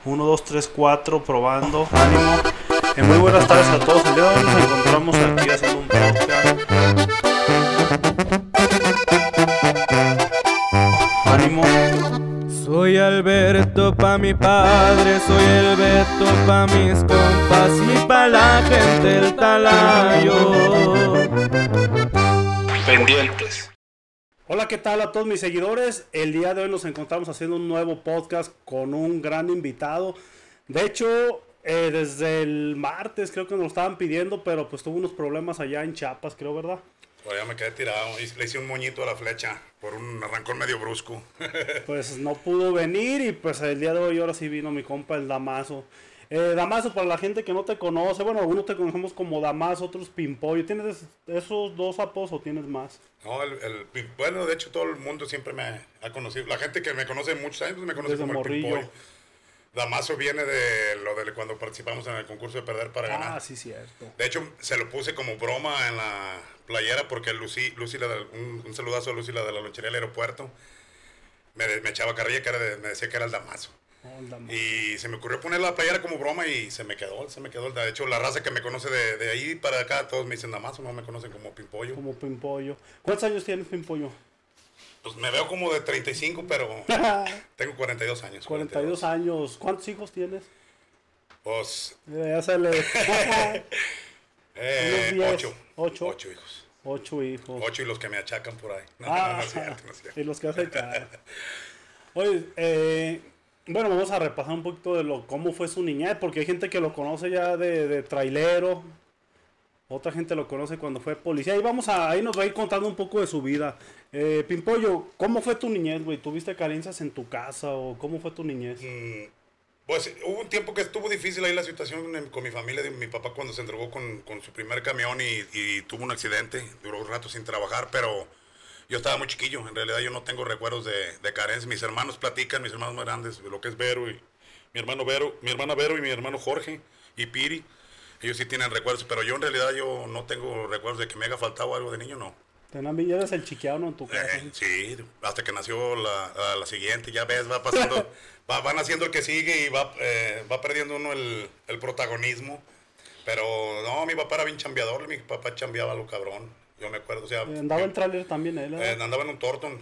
1, 2, 3, 4, probando. Ánimo. Muy buenas tardes a todos. El día de hoy nos encontramos aquí haciendo un podcast. Ánimo. Soy Alberto pa' mi padre, soy el Beto pa' mis compas y pa' la gente del Talayo. Pendientes. Hola, ¿qué tal a todos mis seguidores? El día de hoy nos encontramos haciendo un nuevo podcast con un gran invitado. De hecho, desde el martes creo que nos lo estaban pidiendo, pero pues tuvo unos problemas allá en Chiapas, creo, ¿verdad? Pues ya me quedé tirado, le hice un moñito a la flecha por un arrancón medio brusco. Pues no pudo venir y pues el día de hoy ahora sí vino mi compa el Damaso. Damaso, para la gente que no te conoce, bueno, algunos te conocemos como Damaso, otros Pimpollo. ¿Tienes esos dos apodos o tienes más? No, bueno, de hecho todo el mundo siempre me ha conocido. La gente que me conoce muchos años me conoce Desde como morrillo. el Pimpollo. Damaso viene de lo de cuando participamos en el concurso de Perder para Ganar. Ah, sí, cierto. De hecho, se lo puse como broma en la playera porque Lucy un saludazo a Lucy, la de la lonchería del aeropuerto, me echaba carrilla que me decía que era el Damaso. Oh, el Damaso. Y se me ocurrió poner la playera como broma y se me quedó. De hecho, la raza que me conoce de ahí para acá, todos me dicen Damaso, no me conocen como Pimpollo. Como Pimpollo. ¿Cuántos años tienes, Pimpollo? Pues me veo como de 35, pero tengo 42 años. 42 años. ¿Cuántos hijos tienes? Pues, Ya se le... Unos 10. 8. 8. 8 hijos. 8 hijos. 8 y los que me achacan por ahí. No, Ah, no es cierto, no es cierto. y los que hacen cara. Oye, bueno, vamos a repasar un poquito de cómo fue su niñez, porque hay gente que lo conoce ya de trailero, otra gente lo conoce cuando fue policía, ahí nos va a ir contando un poco de su vida. Pimpollo, ¿cómo fue tu niñez, güey? ¿Tuviste carencias en tu casa o cómo fue tu niñez? Pues hubo un tiempo que estuvo difícil ahí la situación con mi familia. Mi papá cuando se entregó con su primer camión y tuvo un accidente, duró un rato sin trabajar, pero yo estaba muy chiquillo. En realidad yo no tengo recuerdos de carencia. Mis hermanos platican, mis hermanos más grandes, lo que es Vero y mi hermana Vero y mi hermano Jorge y Piri. Ellos sí tienen recuerdos, pero yo en realidad yo no tengo recuerdos de que me haya faltado algo de niño, no. Ya eres el chiqueado, ¿no? En tu casa. Sí, hasta que nació la siguiente, ya ves, va pasando, va naciendo el que sigue y va perdiendo uno el protagonismo. Pero no, mi papá era bien chambeador, mi papá chambeaba lo cabrón, yo me acuerdo, o sea... Andaba en trailer también él, ¿eh? Andaba en un Thornton,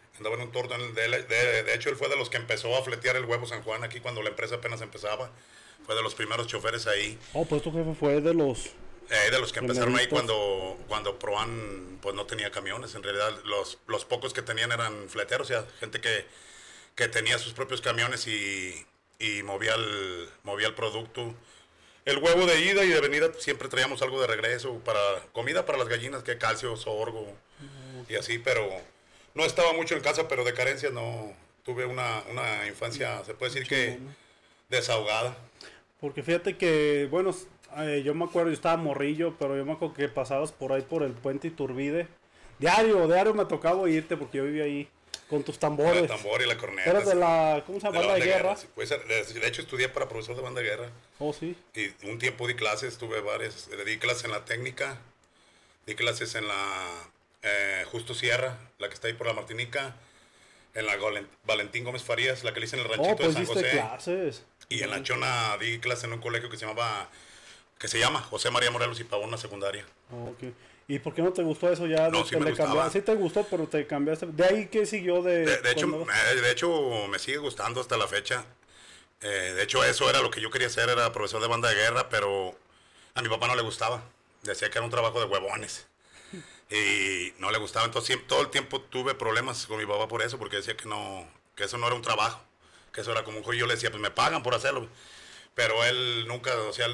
de hecho él fue de los que empezó a fletear el Huevo San Juan aquí cuando la empresa apenas empezaba, fue de los primeros choferes ahí. Oh, pues tu jefe fue de los que empezaron ahí primeritos. cuando Proan pues no tenía camiones. En realidad los pocos que tenían eran fleteros, o sea, gente que tenía sus propios camiones y movía el producto. El huevo de ida y de venida siempre traíamos algo de regreso para comida para las gallinas, que calcio, sorgo y así, pero no estaba mucho en casa, pero de carencia no tuve una infancia, se puede decir que desahogada. Porque fíjate que, bueno, yo me acuerdo, yo estaba morrillo, pero yo me acuerdo que pasabas por ahí por el puente Iturbide. Diario me tocaba oírte porque yo vivía ahí con tus tambores. El tambor y la corneta. Eras de la, ¿cómo se llama? Banda de guerra. Sí, pues, de hecho estudié para profesor de banda de guerra. Oh, sí. Y un tiempo di clases, tuve varias, di clases en la técnica, di clases en la Justo Sierra, la que está ahí por la Martinica, en la Valentín Gómez Farías, la que le hice en el ranchito Pues de San diste José. clases. Y en la Chona di clases en un colegio que se llama José María Morelos y Pavón, una secundaria. Oh, okay. ¿Y por qué no te gustó eso ya? No, sí me gustaba. Sí te gustó, pero te cambiaste. ¿De ahí qué siguió De hecho, me sigue gustando hasta la fecha. De hecho, eso era lo que yo quería hacer, era profesor de banda de guerra, pero a mi papá no le gustaba. Decía que era un trabajo de huevones. Y no le gustaba. Entonces, todo el tiempo tuve problemas con mi papá por eso, porque decía que eso no era un trabajo. Que eso era como un juego. Yo le decía, pues me pagan por hacerlo. Pero él nunca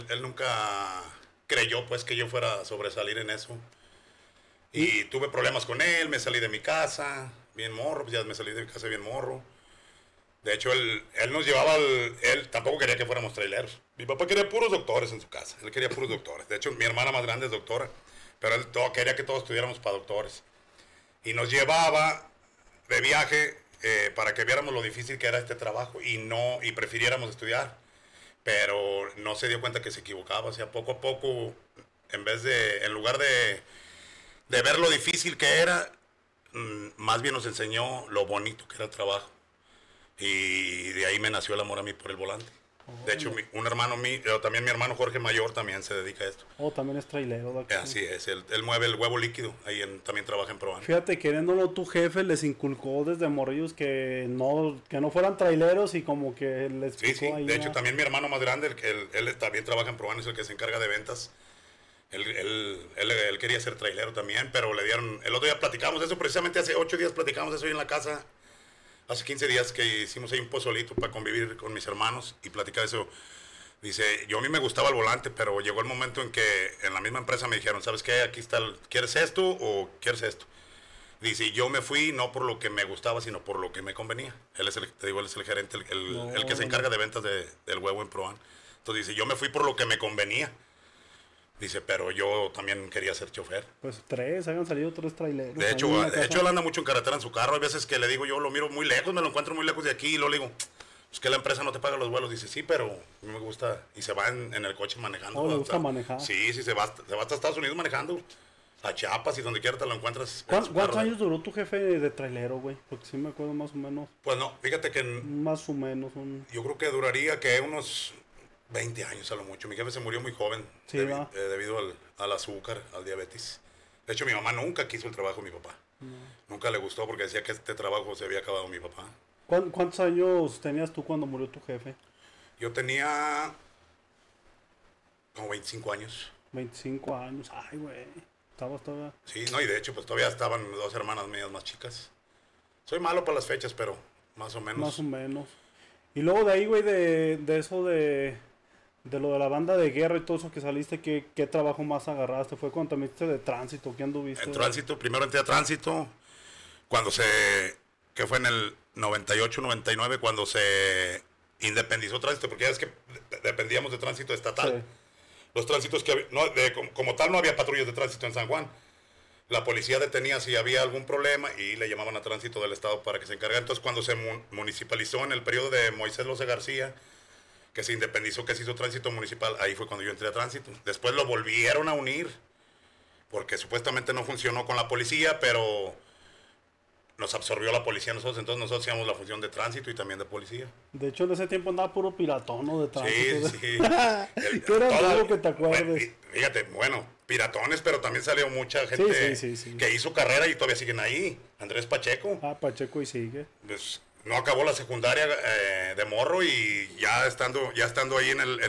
creyó pues que yo fuera a sobresalir en eso. Y tuve problemas con él, me salí de mi casa, bien morro, pues ya me salí de mi casa bien morro. De hecho, él nos llevaba, él tampoco quería que fuéramos traileros. Mi papá quería puros doctores en su casa, él quería puros doctores. De hecho, mi hermana más grande es doctora, pero él quería que todos estudiáramos para doctores. Y nos llevaba de viaje para que viéramos lo difícil que era este trabajo y prefiriéramos estudiar. Pero no se dio cuenta que se equivocaba, o sea, poco a poco, en lugar de ver lo difícil que era, más bien nos enseñó lo bonito que era el trabajo. Y de ahí me nació el amor a mí por el volante. De hecho, un hermano mío, también mi hermano Jorge Mayor también se dedica a esto. También es trailero. ¿Verdad? Así es, él mueve el huevo líquido, ahí también trabaja en Proban. Fíjate, queriéndolo tu jefe les inculcó desde morrillos que no fueran traileros y como que les Sí, sí, de hecho también mi hermano más grande, él también trabaja en Proban, es el que se encarga de ventas. Él quería ser trailero también, pero le dieron, el otro día platicamos eso, precisamente hace 8 días platicamos eso ahí en la casa. Hace 15 días que hicimos ahí un pozolito para convivir con mis hermanos y platicar eso. Dice, a mí me gustaba el volante, pero llegó el momento en que en la misma empresa me dijeron, ¿sabes qué? Aquí está, ¿quieres esto o quieres esto? Dice, yo me fui no por lo que me gustaba, sino por lo que me convenía. Él es el gerente, el que se encarga de ventas del huevo en Proan. Entonces dice, yo me fui por lo que me convenía. Dice, pero yo también quería ser chofer. Pues hayan salido 3 traileros. De hecho, él anda mucho en carretera en su carro. Hay veces que le digo, yo lo miro muy lejos, me lo encuentro muy lejos de aquí. Y luego le digo, es que la empresa no te paga los vuelos. Dice, sí, pero a mí me gusta. Y se va en el coche manejando. ¿Le gusta manejar? Sí, se va hasta Estados Unidos manejando. A Chiapas y donde quiera te lo encuentras. ¿Cuántos años duró tu jefe de trailero, güey? Porque sí me acuerdo más o menos. Pues no, fíjate que... Más o menos. Yo creo que duraría que unos 20 años a lo mucho. Mi jefe se murió muy joven, sí, debido al azúcar, al diabetes. De hecho, mi mamá nunca quiso el trabajo de mi papá. No. Nunca le gustó porque decía que este trabajo se había acabado mi papá. ¿Cuántos años tenías tú cuando murió tu jefe? Yo tenía como 25 años. 25 años, ay, güey. ¿Estabas todavía? Sí, no, y de hecho, pues todavía estaban 2 hermanas mías más chicas. Soy malo para las fechas, pero más o menos. Más o menos. Y luego de ahí, güey, de eso de lo de la banda de guerra y todo eso que saliste, ¿qué trabajo más agarraste? ¿Fue cuando te metiste de tránsito? ¿Qué anduviste? En tránsito, primero entré a tránsito, que fue en el 98, 99, cuando se independizó tránsito, porque ya es que dependíamos de tránsito estatal. Sí. Los tránsitos que había, como tal no había patrullas de tránsito en San Juan. La policía detenía si había algún problema y le llamaban a tránsito del estado para que se encargara. Entonces cuando se municipalizó en el periodo de Moisés Loza García, que se independizó, que se hizo tránsito municipal, ahí fue cuando yo entré a tránsito. Después lo volvieron a unir, porque supuestamente no funcionó con la policía, pero nos absorbió la policía a nosotros, entonces nosotros hacíamos la función de tránsito y también de policía. De hecho, en ese tiempo andaba puro piratón, ¿no? De tránsito. Sí, sí. ¿Qué era algo que te acuerdes? Fíjate, bueno, piratones, pero también salió mucha gente que hizo carrera y todavía siguen ahí. Andrés Pacheco. Pacheco y sigue. Pues no acabó la secundaria de morro y ya estando ahí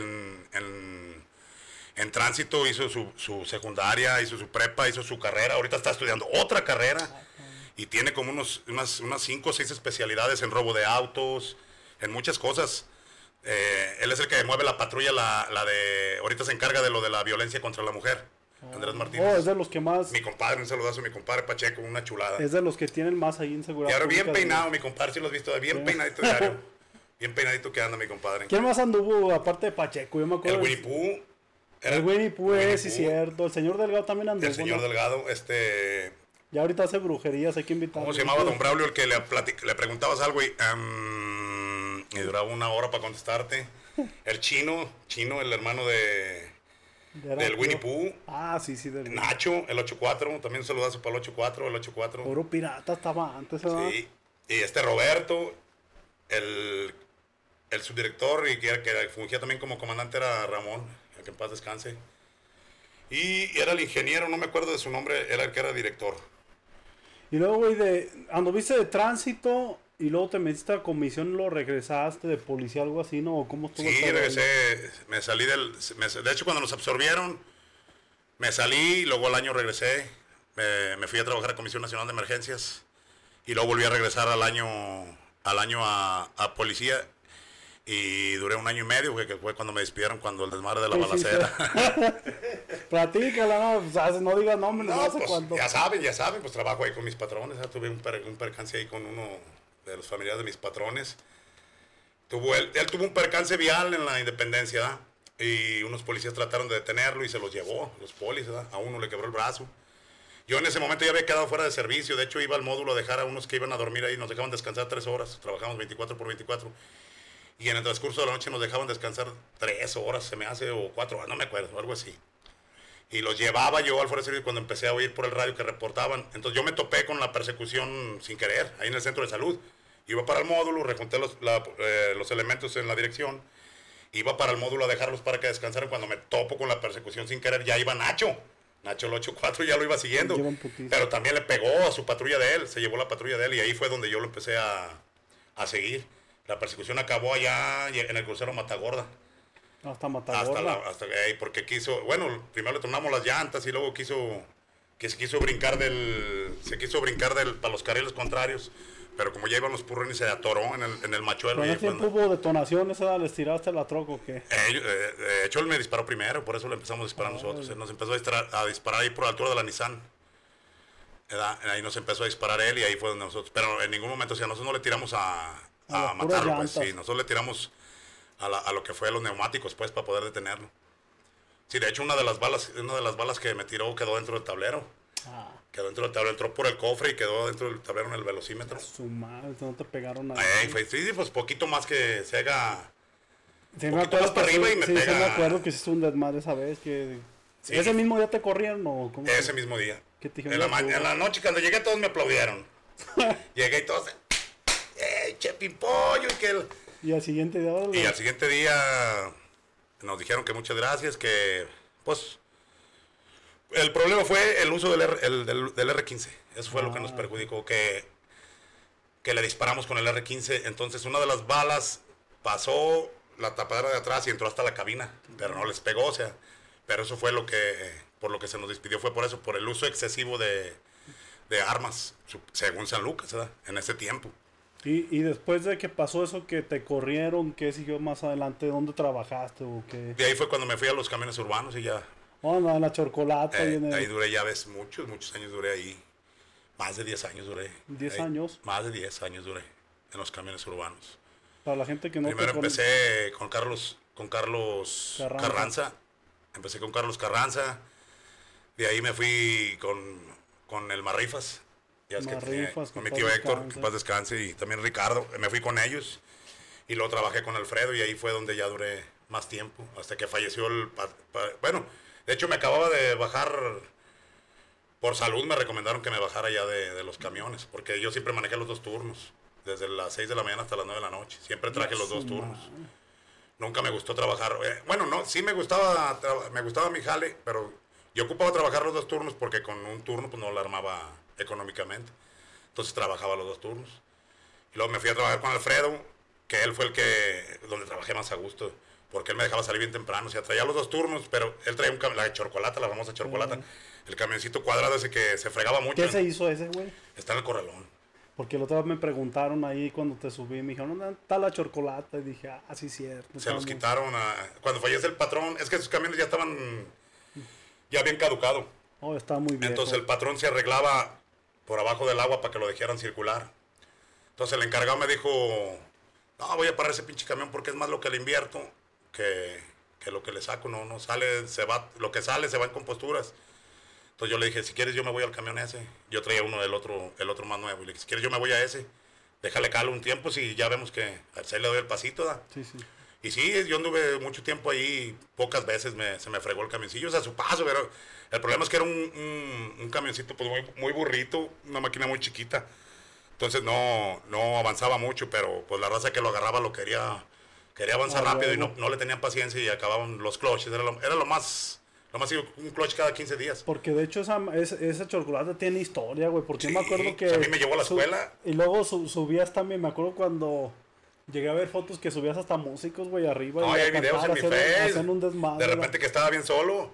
en tránsito hizo su secundaria, hizo su prepa, hizo su carrera. Ahorita está estudiando otra carrera. Y tiene como unas 5 o 6 especialidades en robo de autos, en muchas cosas. Él es el que mueve la patrulla, ahorita se encarga de lo de la violencia contra la mujer, Andrés Martínez. Es de los que más... Mi compadre, un saludazo a mi compadre Pacheco, una chulada. Es de los que tienen más ahí en seguridad. Y ahora bien peinado, mi compadre, si lo has visto, bien peinadito diario. Bien peinadito que anda mi compadre. ¿Quién más anduvo aparte de Pacheco? Yo me acuerdo. El Winnie Pooh. El Winnie Pooh, sí, cierto. El señor Delgado también anduvo. El señor Delgado, Ya ahorita hace brujerías, hay que invitarlo. ¿Cómo se llamaba Don Braulio? El que le preguntabas algo y duraba 1 hora para contestarte. El Chino, el hermano del Winnie Pooh. Sí. Nacho, el 84, también un saludazo para el 84. Puro pirata estaba antes, ¿verdad? Sí, y Roberto, el subdirector y que fungía también como comandante era Ramón, el que en paz descanse. Y era el ingeniero, no me acuerdo de su nombre, era el que era director. Y luego, güey, anduviste de tránsito y luego te metiste a comisión y lo regresaste de policía, algo así, ¿no? ¿O cómo estuvo? Sí, regresé, me salí de hecho, cuando nos absorbieron, me salí, luego al año regresé, me fui a trabajar a Comisión Nacional de Emergencias y luego volví a regresar al año a policía. Y duré 1 año y medio, que fue cuando me despidieron, cuando el desmadre de la balacera. Platícala, no digas nombres, no sé cuánto. Ya saben, pues trabajo ahí con mis patrones. Tuve un percance ahí con uno de los familiares de mis patrones. Él tuvo un percance vial en la Independencia, y unos policías trataron de detenerlo y se los llevó, los polis, ¿verdad? A uno le quebró el brazo. Yo en ese momento ya había quedado fuera de servicio, de hecho iba al módulo a dejar a unos que iban a dormir ahí, nos dejaban descansar 3 horas, trabajamos 24 por 24. Y en el transcurso de la noche nos dejaban descansar 3 horas, se me hace, o 4 horas, no me acuerdo, algo así. Y los llevaba yo al fuera de servicio cuando empecé a oír por el radio que reportaban. Entonces yo me topé con la persecución sin querer, ahí en el centro de salud. Iba para el módulo, rejunté los elementos en la dirección Iba para el módulo a dejarlos para que descansaran. Cuando me topo con la persecución sin querer, ya iba Nacho. Nacho el 84 ya lo iba siguiendo. Pero también le pegó a su patrulla de él. Se llevó la patrulla de él y ahí fue donde yo lo empecé a seguir. La persecución acabó allá en el crucero Matagorda. Hasta Matagorda. Porque quiso, bueno, primero le tornamos las llantas y luego se quiso brincar para los carriles contrarios. Pero como ya iban los purrones, se atoró en el machuelo. ¿Pero en ese tiempo hubo detonaciones? ¿Les tiraste la troca o qué? De hecho, él me disparó primero, por eso le empezamos a disparar nosotros. Él nos empezó a disparar ahí por la altura de la Nissan. Ahí nos empezó a disparar él y ahí fue donde nosotros. Pero en ningún momento, o sea, nosotros no le tiramos a matarlo, pues sí. Nosotros le tiramos a lo que fue los neumáticos, pues, para poder detenerlo. Sí, de hecho, una de las balas que me tiró quedó dentro del tablero. Quedó dentro del tablero, entró por el cofre y quedó dentro del tablero en el velocímetro. Su madre, no te pegaron nada. Sí, pues poquito más que se haga. Sí, me acuerdo para arriba y me pega. Sí, me acuerdo que hiciste un desmadre esa vez. Sí. ¿Ese mismo día te corrieron o cómo? Ese mismo día. ¿Qué te en la noche, cuando llegué, todos me aplaudieron. Llegué y todos. Chepipollo! Y al siguiente día. Y al siguiente día nos dijeron que muchas gracias, que pues. El problema fue el uso del R15. Eso fue lo que nos perjudicó, que le disparamos con el R15. Entonces una de las balas pasó la tapadera de atrás y entró hasta la cabina, pero no les pegó, o sea. Pero eso fue por lo que se nos despidió, fue por eso, por el uso excesivo de armas, según San Lucas, ¿verdad? En ese tiempo. Y después de que pasó eso, que te corrieron, ¿qué siguió más adelante? ¿Dónde trabajaste o qué? De ahí fue cuando me fui a los camiones urbanos y ya... en la Chorcolata. Ahí duré, ya ves, muchos años duré ahí. Más de 10 años duré. ¿10 años? Más de 10 años duré en los camiones urbanos. Para la gente que no... Primero empecé con Carlos Carranza. Empecé con Carlos Carranza. De ahí me fui con el Marrifas. Ya es con mi tío Héctor, que paz descanse, y también Ricardo. Me fui con ellos. Y luego trabajé con Alfredo y ahí fue donde ya duré más tiempo. Hasta que falleció bueno, de hecho me acababa de bajar. Por salud me recomendaron que me bajara ya de los camiones. Porque yo siempre manejé los 2 turnos. Desde las 6 de la mañana hasta las 9 de la noche. Siempre traje los 2 turnos. Nunca me gustó trabajar. Bueno, no, sí me gustaba mi jale, pero yo ocupaba trabajar los 2 turnos porque con un turno pues no la armaba económicamente. Entonces trabajaba los 2 turnos. Y luego me fui a trabajar con Alfredo, que él fue donde trabajé más a gusto, porque él me dejaba salir bien temprano. O sea, traía los 2 turnos, pero él traía la Chorcolata, la famosa Chorcolata, el camioncito cuadrado ese que se fregaba mucho. ¿Qué se hizo ese, güey? Está en el corralón. Porque la otra vez me preguntaron ahí cuando te subí, me dijeron, ¿dónde está la Chorcolata? Y dije, sí, cierto. Se los quitaron cuando fallece el patrón. Es que esos camiones ya estaban ya bien caducados. Está muy bien. Entonces el patrón se arreglaba por abajo del agua para que lo dejaran circular. Entonces el encargado me dijo, no, voy a parar ese pinche camión porque es más lo que le invierto que lo que le saco. No sale, lo que sale se va en composturas. Entonces yo le dije, si quieres yo me voy al camión ese. Yo traía uno el otro más nuevo. Y le dije, si quieres yo me voy a ese. Déjale calo un tiempo si ya vemos que a él le doy el pasito, ¿da? Sí, sí. Y sí, yo anduve mucho tiempo ahí, pocas veces se me fregó el camioncillo, o sea, a su paso, pero el problema es que era un camioncito pues muy burrito, una máquina muy chiquita. Entonces no avanzaba mucho, pero pues la raza que lo agarraba lo quería avanzar rápido y no le tenían paciencia y acababan los cloches, era lo más un clutch cada 15 días. Porque de hecho esa Chorcolata tiene historia, güey, porque sí, yo me acuerdo que... a mí me llevó a la escuela. Y luego subías también, me acuerdo cuando... Llegué a ver fotos que subías hasta músicos, güey, arriba. No, hay videos en mi Face. Un desmadre, de repente que estaba bien solo.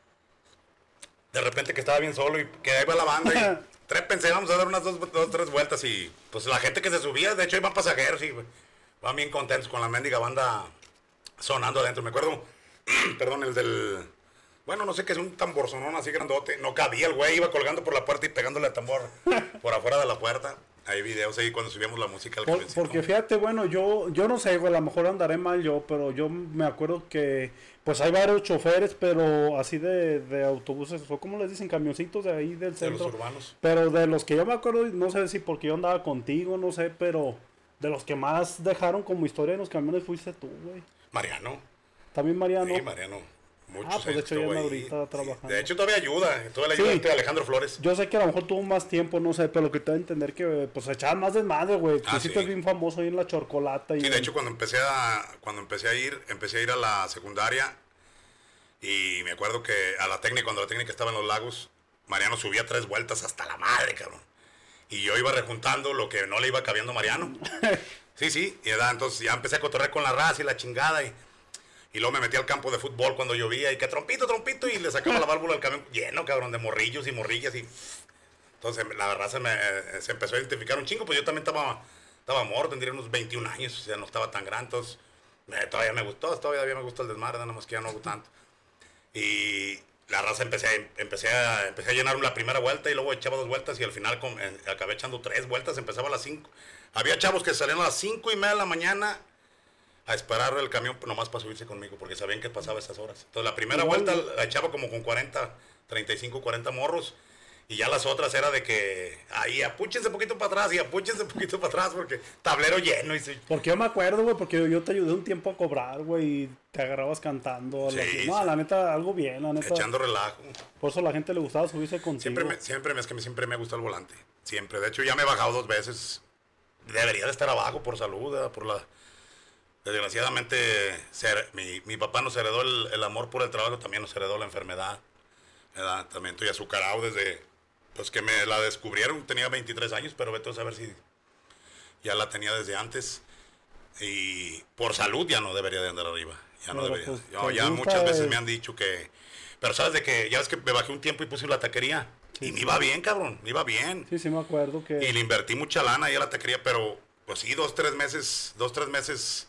Y que ahí va la banda y... Trépense, vamos a dar unas 3 vueltas y... Pues la gente que se subía, de hecho iban pasajeros y... Van bien contentos con la mendiga banda sonando adentro. Me acuerdo... Perdón, el del... Bueno, no sé qué es un tamborzonón así grandote. No cabía el güey, iba colgando por la puerta y pegándole al tambor por afuera de la puerta. Hay videos ahí cuando subíamos la música al porque fíjate, bueno, yo no sé, güey, a lo mejor andaré mal yo, pero yo me acuerdo que pues hay varios choferes, pero así de autobuses, o como les dicen, camioncitos de ahí del centro. De los urbanos. Pero de los que yo me acuerdo, no sé si porque yo andaba contigo, no sé, pero de los que más dejaron como historia en los camiones fuiste tú, güey. Mariano. ¿También Mariano? Sí, Mariano. Muchos pues de años hecho ya estuvo anda ahí. ahorita Sí, trabajando. de hecho todavía le ayuda Sí. a Alejandro Flores. Yo sé que a lo mejor tuvo más tiempo, no sé, pero lo que te da a entender que pues echaban más desmadre, güey. Ah, Tú sí sí. te bien famoso ahí en la Chorcolata. Y Sí, de hecho cuando empecé a ir a la secundaria y me acuerdo que cuando la técnica estaba en Los Lagos, Mariano subía 3 vueltas hasta la madre, cabrón. Y yo iba rejuntando lo que no le iba cabiendo a Mariano. Sí, entonces ya empecé a cotorrear con la raza y la chingada y luego me metí al campo de fútbol cuando llovía y que trompito, y le sacaba la válvula del camión lleno, cabrón, de morrillos y morrillas y... Entonces la raza se empezó a identificar un chingo, pues yo también estaba morro, tendría unos 21 años, o sea, no estaba tan grande, entonces todavía me gustó el desmadre, nada más que ya no hago tanto. Y la raza empecé a llenar la primera vuelta y luego echaba 2 vueltas y al final acabé echando 3 vueltas, empezaba a las 5. Había chavos que salían a las 5:30 de la mañana a esperar el camión nomás para subirse conmigo, porque sabían que pasaba esas horas. Entonces la primera vuelta la echaba como con 35, 40 morros, y ya las otras era de que ahí apúchense poquito para atrás, porque tablero lleno. Porque yo me acuerdo, güey, porque yo te ayudé un tiempo a cobrar, güey, y te agarrabas cantando. Sí, No, sí. la neta, algo bien, la neta. Echando relajo. Por eso a la gente le gustaba subirse contigo. Siempre me gusta el volante. Siempre. De hecho, ya me he bajado 2 veces. Debería de estar abajo por salud, desgraciadamente, mi papá nos heredó el amor por el trabajo, también nos heredó la enfermedad, ¿verdad? También estoy azucarado desde pues que me la descubrieron, tenía 23 años, pero vete a saber si ya la tenía desde antes. Y por salud ya no debería de andar arriba, ya no Pero, debería. pues, No, te ya gusta, muchas veces me han dicho que... Pero sabes de que, ya ves que me bajé un tiempo y puse la taquería, Sí, y me sí. iba bien, cabrón, me iba bien. Sí, me acuerdo que... Y le invertí mucha lana ahí a la taquería, pero pues sí, 2-3 meses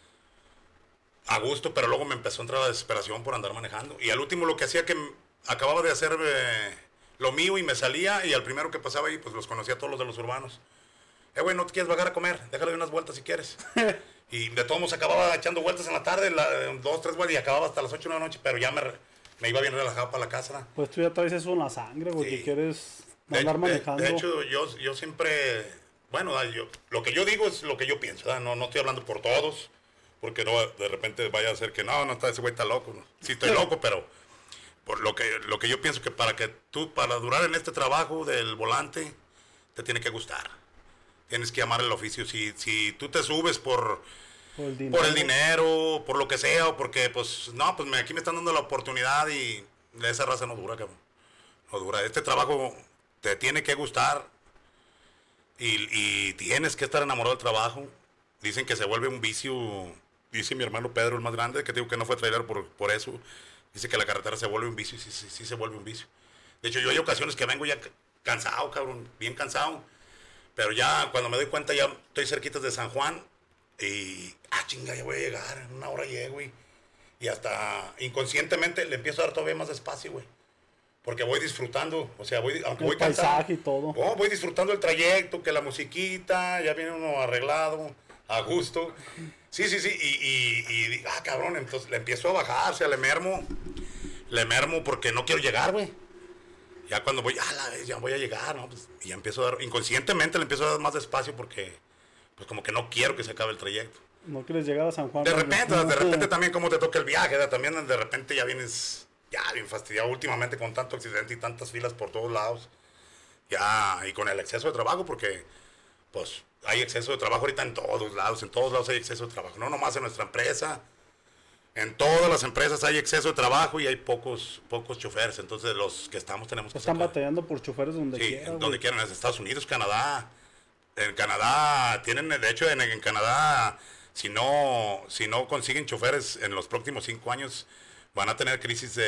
a gusto, pero luego me empezó a entrar la desesperación por andar manejando. Y al último lo que hacía que acababa de hacer lo mío y me salía, y al primero que pasaba ahí, pues los conocía a todos los de los urbanos. Güey, ¿no te quieres bajar a comer? Déjale unas vueltas si quieres. Y de todos modos acababa echando vueltas en la tarde, 2, 3 vueltas, y acababa hasta las 8 de la noche, pero ya me iba bien relajado para la casa. Pues tú ya traes eso en la sangre, güey, Sí. que quieres De andar hecho, manejando. de hecho, yo siempre, bueno, lo que yo digo es lo que yo pienso, ¿verdad? No estoy hablando por todos, porque no de repente vaya a ser que no está, ese güey está loco. ¿No? Sí estoy loco, pero por lo que yo pienso que para durar en este trabajo del volante, te tiene que gustar. Tienes que amar el oficio. Si tú te subes por el dinero, por lo que sea, o porque, pues, no, pues aquí me están dando la oportunidad y esa raza no dura, cabrón. No dura. Este trabajo te tiene que gustar y tienes que estar enamorado del trabajo. Dicen que se vuelve un vicio. Dice mi hermano Pedro, el más grande, que digo que no fue trailero por eso. Dice que la carretera se vuelve un vicio y sí se vuelve un vicio. De hecho, yo hay ocasiones que vengo ya cansado, cabrón, bien cansado. Pero ya cuando me doy cuenta ya estoy cerquita de San Juan y, chinga, ya voy a llegar, en 1 hora llego, y hasta inconscientemente le empiezo a dar todavía más despacio, güey. Porque voy disfrutando, o sea, aunque voy el cansado. paisaje y todo. Voy disfrutando el trayecto, que la musiquita, ya viene uno arreglado, a gusto. Sí, y cabrón, entonces le empiezo a bajar, o sea, le mermo porque no quiero llegar, güey. Ya cuando voy, ya voy a llegar, ¿no? Pues, y ya empiezo a dar, inconscientemente le empiezo a dar más despacio porque, pues como que no quiero que se acabe el trayecto. No quieres llegar a San Juan. De repente también como te toca el viaje, ¿verdad? También de repente ya vienes, ya bien fastidiado últimamente con tanto accidente y tantas filas por todos lados. Ya, y con el exceso de trabajo porque, pues, hay exceso de trabajo ahorita en todos lados hay exceso de trabajo. No nomás en nuestra empresa. En todas las empresas hay exceso de trabajo y hay pocos choferes. Entonces los que tenemos que Están sacar. batallando por choferes donde Sí, quiera, donde güey. quieran, en Estados Unidos, Canadá. En Canadá tienen, de hecho, en Canadá, si no consiguen choferes en los próximos 5 años, van a tener crisis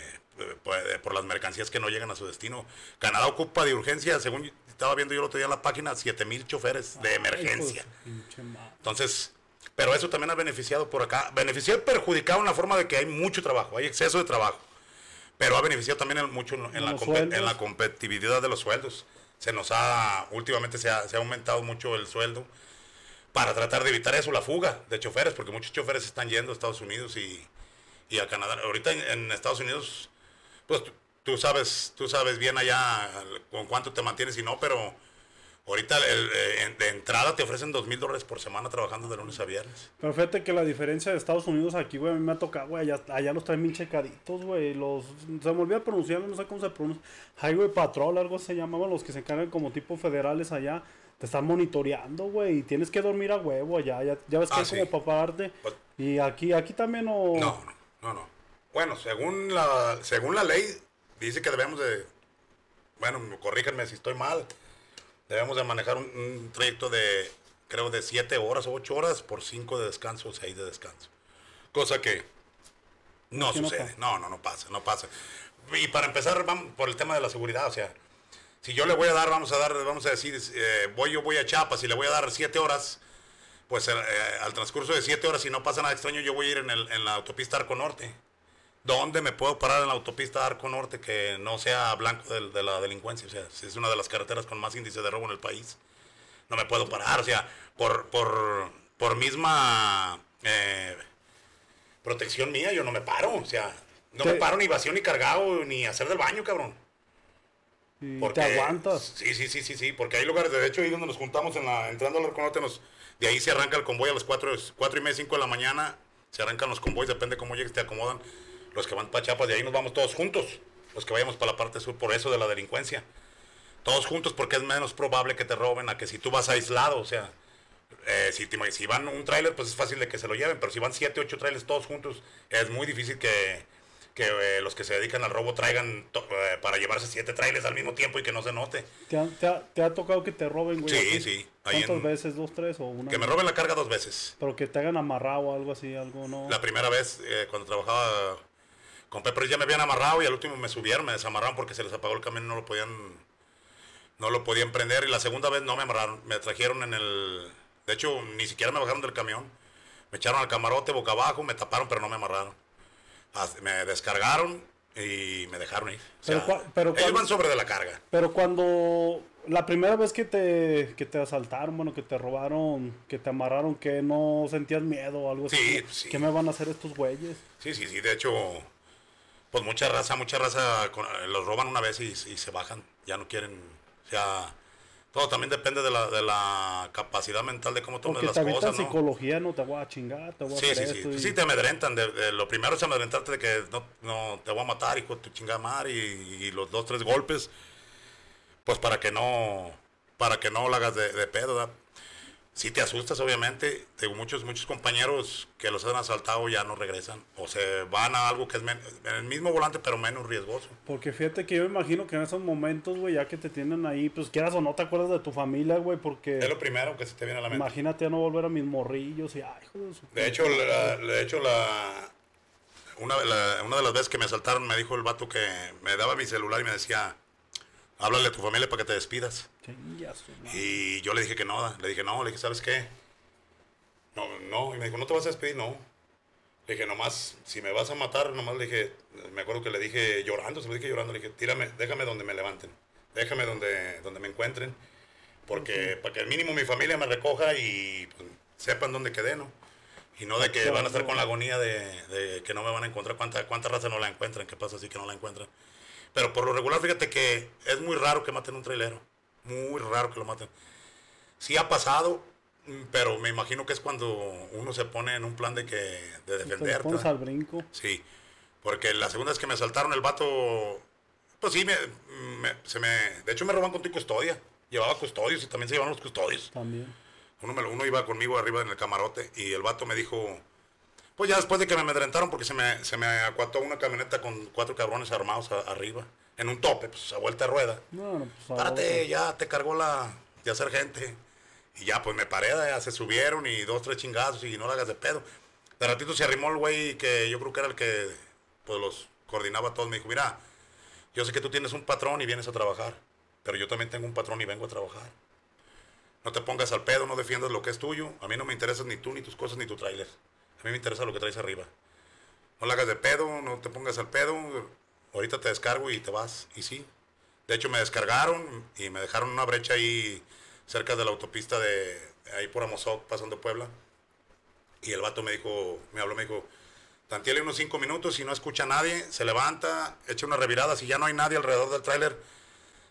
por las mercancías que no llegan a su destino. Canadá ocupa de urgencia, según estaba viendo yo el otro día en la página, 7,000 choferes de emergencia. Entonces, pero eso también ha beneficiado por acá. Beneficiado y perjudicado en la forma de que hay mucho trabajo, hay exceso de trabajo. Pero ha beneficiado también mucho en la competitividad de los sueldos. Últimamente se ha aumentado mucho el sueldo para tratar de evitar eso, la fuga de choferes, porque muchos choferes están yendo a Estados Unidos y a Canadá. Ahorita en Estados Unidos, pues tú sabes bien allá con cuánto te mantienes y no, pero Ahorita de entrada te ofrecen $2,000 por semana trabajando de lunes a viernes. Pero fíjate que la diferencia de Estados Unidos aquí, güey, a mí me ha tocado, güey, allá los traen bien checaditos, güey. Se me olvidó pronunciarlo, no sé cómo se pronuncia. Highway Patrol, algo se llamaban los que se encargan como tipo federales allá. Te están monitoreando, güey, y tienes que dormir a huevo allá. Ya ves que es sí. como para pagarte. Pues, y aquí también no... No. Bueno, según la ley, dice que debemos de... Bueno, corríjanme si estoy mal. Debemos de manejar un trayecto de, creo, de 7 horas o 8 horas por 5 de descanso o 6 de descanso. Cosa que no sucede. No pasa. Y para empezar, vamos por el tema de la seguridad, o sea, si yo le voy a dar, vamos a decir, yo voy a Chiapas y le voy a dar 7 horas, pues al transcurso de 7 horas, si no pasa nada extraño, yo voy a ir en la autopista Arco Norte. ¿Dónde me puedo parar en la autopista Arco Norte que no sea blanco de la delincuencia? O sea, si es una de las carreteras con más índice de robo en el país, no me puedo parar. O sea, por misma protección mía, yo no me paro. O sea, no me paro ni vacío, ni cargado, ni hacer del baño, cabrón. Y Porque, te aguantas. Sí, porque hay lugares, de hecho, ahí donde nos juntamos entrando al Arco Norte, de ahí se arranca el convoy a las 4:30, 5 de la mañana, se arrancan los convoys, depende cómo llegues, te acomodan. Los que van para Chiapas, de ahí nos vamos todos juntos. Los que vayamos para la parte sur, por eso de la delincuencia. Todos juntos porque es menos probable que te roben a que si tú vas aislado. O sea, si van un tráiler, pues es fácil de que se lo lleven. Pero si van 7, 8 trailers todos juntos, es muy difícil que los que se dedican al robo traigan para llevarse 7 trailers al mismo tiempo y que no se note. ¿Te ha tocado que te roben, güey? Sí. ¿Cuántas veces? ¿2, 3 o una? Que me roben la carga 2 veces. Pero que te hagan amarrado o algo así, algo, ¿no? La primera vez, cuando trabajaba con Pepper, ya me habían amarrado y al último me subieron, me desamarraron porque se les apagó el camión y no lo podían prender. Y la segunda vez no me amarraron, me trajeron de hecho, ni siquiera me bajaron del camión. Me echaron al camarote boca abajo, me taparon, pero no me amarraron. Me descargaron y me dejaron ir. O sea, ellos van sobre de la carga. Pero cuando la primera vez que te asaltaron, bueno, que te robaron, que te amarraron, que no sentías miedo o algo así. Sí. ¿Qué me van a hacer estos güeyes? Sí. De hecho, pues mucha raza los roban una vez y se bajan. Ya no quieren. O sea, todo también depende de la capacidad mental de cómo tomes las cosas, ¿no? Psicología, no te voy a chingar, te voy a hacer esto. Sí, te amedrentan. Lo primero es amedrentarte de que no te voy a matar, hijo de tu chingada madre, y los 2, 3 golpes, pues para que no la hagas de pedo, ¿verdad? Sí te asustas, obviamente. Tengo muchos compañeros que los han asaltado ya no regresan. O se van a algo que es en el mismo volante, pero menos riesgoso. Porque fíjate que yo me imagino que en esos momentos, güey, ya que te tienen ahí, pues quieras o no te acuerdas de tu familia, güey, porque... Es lo primero que se te viene a la mente. Imagínate a no volver a mis morrillos y, ay, hijo de su... Una de las veces que me asaltaron me dijo el vato que me daba mi celular y me decía... Háblale a tu familia para que te despidas. Y yo le dije que no. Le dije, ¿sabes qué? No. Y me dijo, ¿no te vas a despedir? No. Le dije, nomás, si me vas a matar, nomás le dije, me acuerdo que le dije llorando, le dije, tírame, déjame donde me levanten. Déjame donde me encuentren. Porque, para que al mínimo mi familia me recoja y pues, sepan dónde quedé, ¿no? Y no de que van a estar con la agonía de que no me van a encontrar. ¿Cuánta raza no la encuentran? ¿Qué pasa así que no la encuentran? Pero por lo regular, fíjate que es muy raro que maten un trailero. Muy raro que lo maten. Sí ha pasado, pero me imagino que es cuando uno se pone en un plan de defender. Te pones al brinco. Sí, porque la segunda vez que me asaltaron el vato, pues sí, de hecho me roban con tu custodia. Llevaba custodios y también se llevaban los custodios. También. Uno iba conmigo arriba en el camarote y el vato me dijo... Pues ya después de que me amedrentaron porque se me acuató una camioneta con 4 cabrones armados arriba, en un tope, pues a vuelta de rueda. Pues, párate, ya te cargó ya ser gente. Y ya pues me paré, ya se subieron y 2, 3 chingazos y no la hagas de pedo. De ratito se arrimó el güey que yo creo que era el que pues los coordinaba a todos. Me dijo, mira, yo sé que tú tienes un patrón y vienes a trabajar, pero yo también tengo un patrón y vengo a trabajar. No te pongas al pedo, no defiendas lo que es tuyo. A mí no me interesas ni tú, ni tus cosas, ni tu tráiler. A mí me interesa lo que traes arriba. No la hagas de pedo, no te pongas al pedo. Ahorita te descargo y te vas. Y sí. De hecho, me descargaron y me dejaron una brecha ahí cerca de la autopista ahí por Amozoc, pasando Puebla. Y el vato me habló, me dijo, tanteale unos 5 minutos, si no escucha a nadie, se levanta, echa una revirada. Si ya no hay nadie alrededor del tráiler,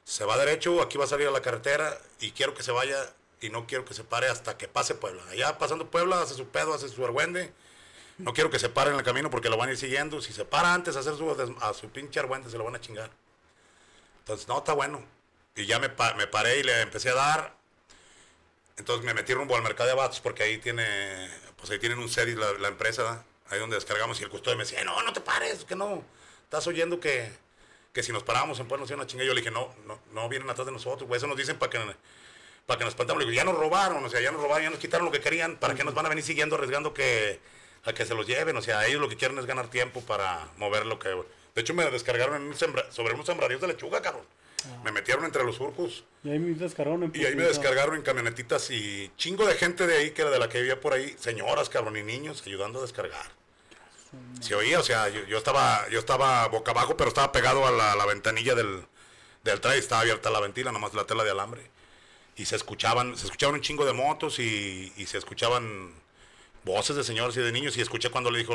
se va derecho, aquí va a salir a la carretera y quiero que se vaya y no quiero que se pare hasta que pase Puebla. Allá pasando Puebla, hace su pedo, hace su argüende. No quiero que se pare en el camino porque lo van a ir siguiendo. Si se para antes de hacer a su pinche argüende, se lo van a chingar. Entonces, no, está bueno. Y ya me paré y le empecé a dar. Entonces me metí rumbo al mercado de abatos porque ahí tienen un CEDIS la empresa, ¿verdad? Ahí donde descargamos y el custodio me decía, no te pares, que no. Estás oyendo que si nos paramos en Puebla nos iban a chingar. Yo le dije, no vienen atrás de nosotros, güey. Eso nos dicen para que nos espantamos. Le digo, ya nos robaron, ya nos quitaron lo que querían. ¿Para qué nos van a venir siguiendo arriesgando a que se los lleven? O sea, ellos lo que quieren es ganar tiempo para mover lo que... De hecho, me descargaron sobre unos sembradíos de lechuga, cabrón. Me metieron entre los surcos. Y ahí me descargaron en camionetitas y chingo de gente de ahí, que era de la que vivía por ahí, señoras, cabrón, y niños, ayudando a descargar. Se oía, o sea, yo estaba boca abajo, pero estaba pegado a la ventanilla del tray, estaba abierta la ventila, nomás la tela de alambre. Y se escuchaban un chingo de motos y se escuchaban voces de señoras y de niños. Y escuché cuando le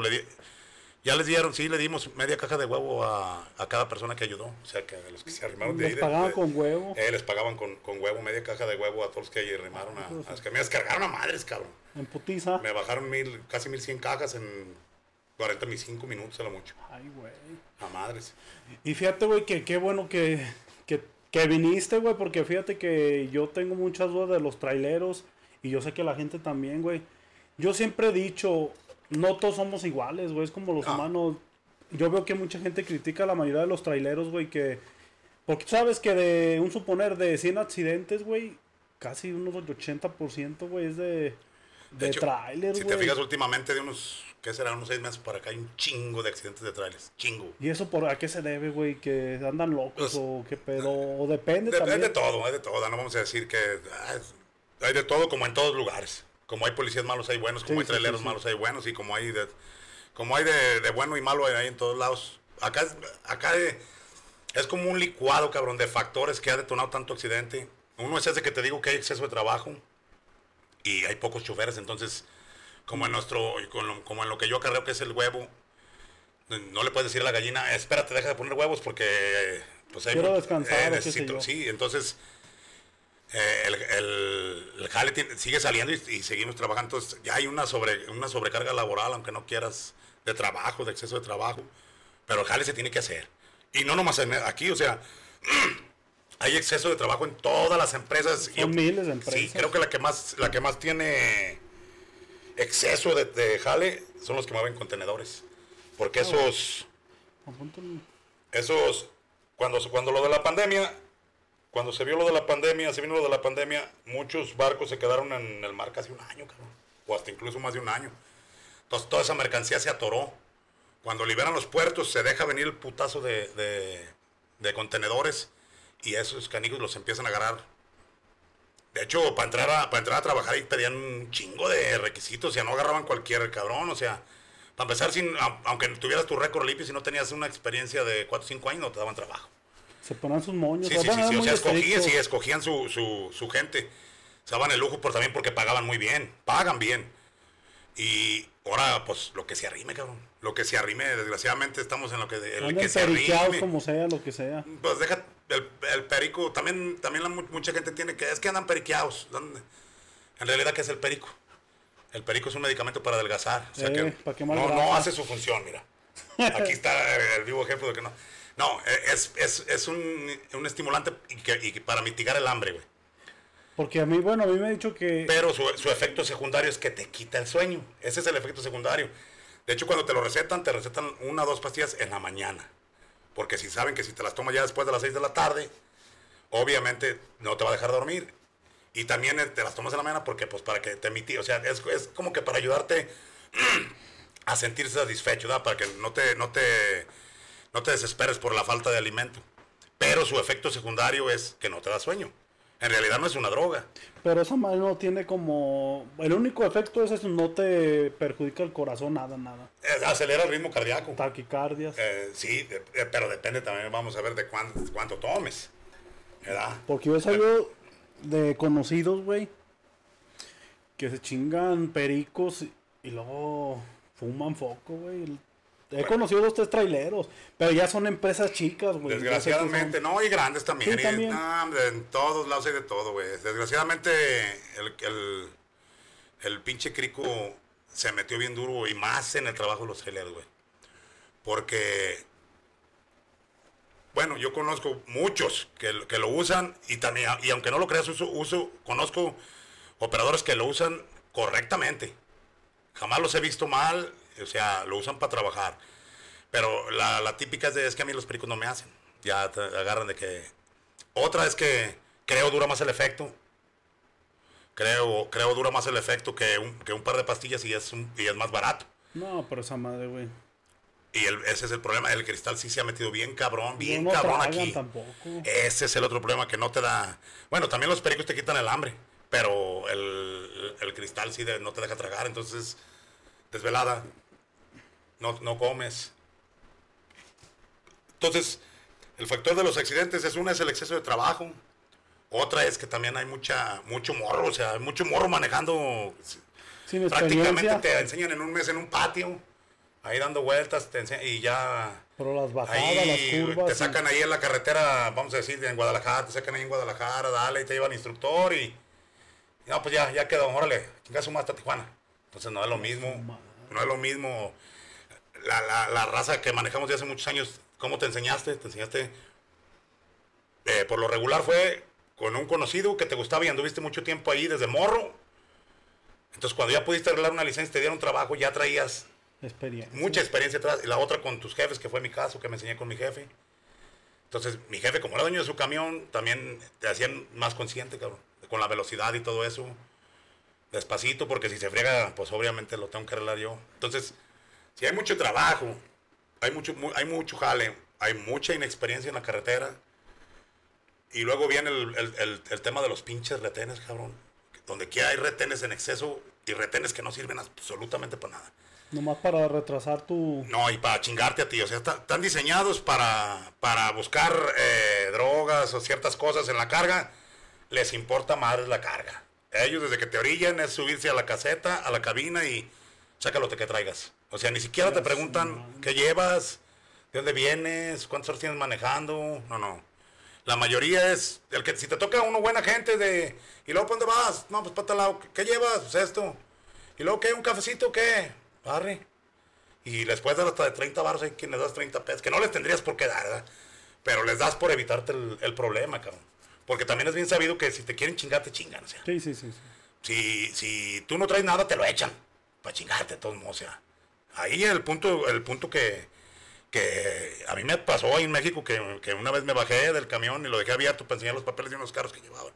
dimos media caja de huevo a cada persona que ayudó. O sea, que a los que se arrimaron de ahí. Les pagaban con huevo. Les pagaban con huevo, media caja de huevo a todos los que ahí arrimaron. Es que me descargaron a madres, cabrón. En putiza. Me bajaron casi 1100 cajas en 45 minutos a lo mucho. Ay, güey. A madres. Y fíjate, güey, que qué bueno que viniste, güey, porque fíjate que yo tengo muchas dudas de los traileros y yo sé que la gente también, güey. Yo siempre he dicho, no todos somos iguales, güey, es como los humanos. Yo veo que mucha gente critica a la mayoría de los traileros, güey, porque sabes que de 100 accidentes, güey, casi unos 80%, güey, es de trailers, güey. Si te fijas últimamente de unos 6 meses para acá hay un chingo de accidentes de trailers, chingo. ¿Y eso a qué se debe, güey? ¿Que andan locos o qué pedo? ¿O depende también? Hay de todo, no vamos a decir que hay de todo como en todos lugares. Como hay policías malos hay buenos, como hay traileros malos hay buenos y como hay de bueno y malo hay en todos lados. Acá es como un licuado, cabrón, de factores que ha detonado tanto accidente. Uno es ese que te digo que hay exceso de trabajo y hay pocos choferes, entonces como en lo que yo acarreo que es el huevo, no le puedes decir a la gallina, espérate, deja de poner huevos porque pues hay quiero descansar, necesito, sí, entonces el jale sigue saliendo y seguimos trabajando. Entonces ya hay una sobrecarga laboral, aunque no quieras, de trabajo, de exceso de trabajo, pero el jale se tiene que hacer. Y no nomás aquí, o sea, hay exceso de trabajo en todas las empresas. Son miles de empresas. Sí, creo que la que más tiene exceso de jale son los que mueven contenedores. Porque esos, cuando lo de la pandemia, cuando se vino lo de la pandemia, muchos barcos se quedaron en el mar casi un año, cabrón. O hasta incluso más de un año. Entonces toda esa mercancía se atoró. Cuando liberan los puertos, se deja venir el putazo de contenedores y esos canijos los empiezan a agarrar. De hecho, para entrar a trabajar ahí pedían un chingo de requisitos, o sea, no agarraban cualquier cabrón, o sea, para empezar, aunque tuvieras tu récord limpio, si no tenías una experiencia de 4 o 5 años, no te daban trabajo. Se ponían sus moños. Sí, o sea, escogían su gente. Se daban el lujo también porque pagaban muy bien, pagan bien. Y ahora, pues, lo que se arrime, cabrón. Lo que se arrime, desgraciadamente estamos en lo que... El que se arrime. Como sea, lo que sea. Pues deja el perico. También mucha gente tiene es que andan periqueados. En realidad, ¿qué es el perico? El perico es un medicamento para adelgazar. O sea que no hace su función, mira. Aquí está el vivo ejemplo de que no. No, es un estimulante y para mitigar el hambre, güey. Porque a mí me ha dicho que... Pero su efecto secundario es que te quita el sueño. Ese es el efecto secundario. De hecho, cuando te recetan 1 o 2 pastillas en la mañana. Porque si saben que si te las tomas ya después de las 6 de la tarde, obviamente no te va a dejar dormir. Y también te las tomas en la mañana porque, pues, para que te mitigue. O sea, es como que para ayudarte a sentirse satisfecho, ¿verdad? Para que no te desesperes por la falta de alimento. Pero su efecto secundario es que no te da sueño. En realidad no es una droga. Pero esa madre no tiene como... El único efecto es eso, no te perjudica el corazón, nada. Acelera el ritmo cardíaco. Taquicardias. Sí, pero depende también, vamos a ver de cuánto tomes. ¿Verdad? Porque yo he sabido de conocidos, güey, que se chingan pericos y luego fuman foco, güey. He conocido 2, 3 traileros, pero ya son empresas chicas, güey. Desgraciadamente, no, y grandes también. Sí, también. En todos lados hay de todo, güey. Desgraciadamente, el pinche crico se metió bien duro y más en el trabajo de los traileros, güey. Porque, bueno, yo conozco muchos que lo usan y también, y aunque no lo creas, conozco operadores que lo usan correctamente. Jamás los he visto mal, o sea, lo usan para trabajar. Pero la típica es que a mí los pericos no me hacen. Ya te agarran de que... Otra es que creo dura más el efecto. Creo dura más el efecto que un par de pastillas y es más barato. No, pero esa madre, güey. Y ese es el problema. El cristal sí se ha metido bien cabrón No cabrón tragan aquí. tampoco. Ese es el otro problema que no te da... Bueno, también los pericos te quitan el hambre. Pero el cristal sí no te deja tragar. Entonces, desvelada. No comes. Entonces, el factor de los accidentes es el exceso de trabajo. Otra es que también hay mucho morro. O sea, hay mucho morro manejando. Sin Prácticamente experiencia. te enseñan en un mes en un patio. Ahí dando vueltas y ya... Pero las bajadas, ahí las curvas. te sacan ahí en la carretera, vamos a decir, en Guadalajara, te sacan ahí en Guadalajara, dale, y te lleva el instructor y no, pues ya quedó, órale, chingazo más hasta Tijuana. Entonces no es lo mismo, no es lo mismo la raza que manejamos de hace muchos años. ¿Cómo te enseñaste? Por lo regular fue con un conocido que te gustaba y anduviste mucho tiempo ahí desde morro. Entonces cuando ya pudiste arreglar una licencia y te dieron trabajo, ya traías mucha experiencia atrás. Y la otra con tus jefes, que fue mi caso, que me enseñé con mi jefe. Entonces, mi jefe, como era dueño de su camión, también te hacían más consciente, cabrón, con la velocidad y todo eso. Despacito, porque si se friega, pues obviamente lo tengo que arreglar yo. Entonces, si hay mucho trabajo, hay mucho jale, hay mucha inexperiencia en la carretera. Y luego viene el tema de los pinches retenes, cabrón. Donde quiera hay retenes en exceso y retenes que no sirven absolutamente para nada. Nomás para retrasar tu... No, y para chingarte a ti. O sea, están diseñados para buscar drogas o ciertas cosas en la carga. Les importa madres la carga. Ellos desde que te orillan es subirse a la caseta, a la cabina y saca lo que traigas. O sea, ni siquiera te preguntan qué llevas, de dónde vienes, cuántas horas tienes manejando. No. La mayoría es, si te toca uno buena gente y luego, ¿para dónde vas? No, pues para tal lado. ¿Qué llevas? Pues esto. Y luego, ¿qué? ¿Un cafecito? ¿Qué? Barre. Y les puedes dar hasta de 30 baros, hay quien les das 30 pesos, que no les tendrías por qué dar, ¿verdad? Pero les das por evitarte el problema, cabrón. Porque también es bien sabido que si te quieren chingar, te chingan, o sea. Sí. Si tú no traes nada, te lo echan. Para chingarte, de todos modos, o sea. Ahí el punto que a mí me pasó ahí en México, que una vez me bajé del camión y lo dejé abierto para enseñar los papeles de unos carros que llevaban.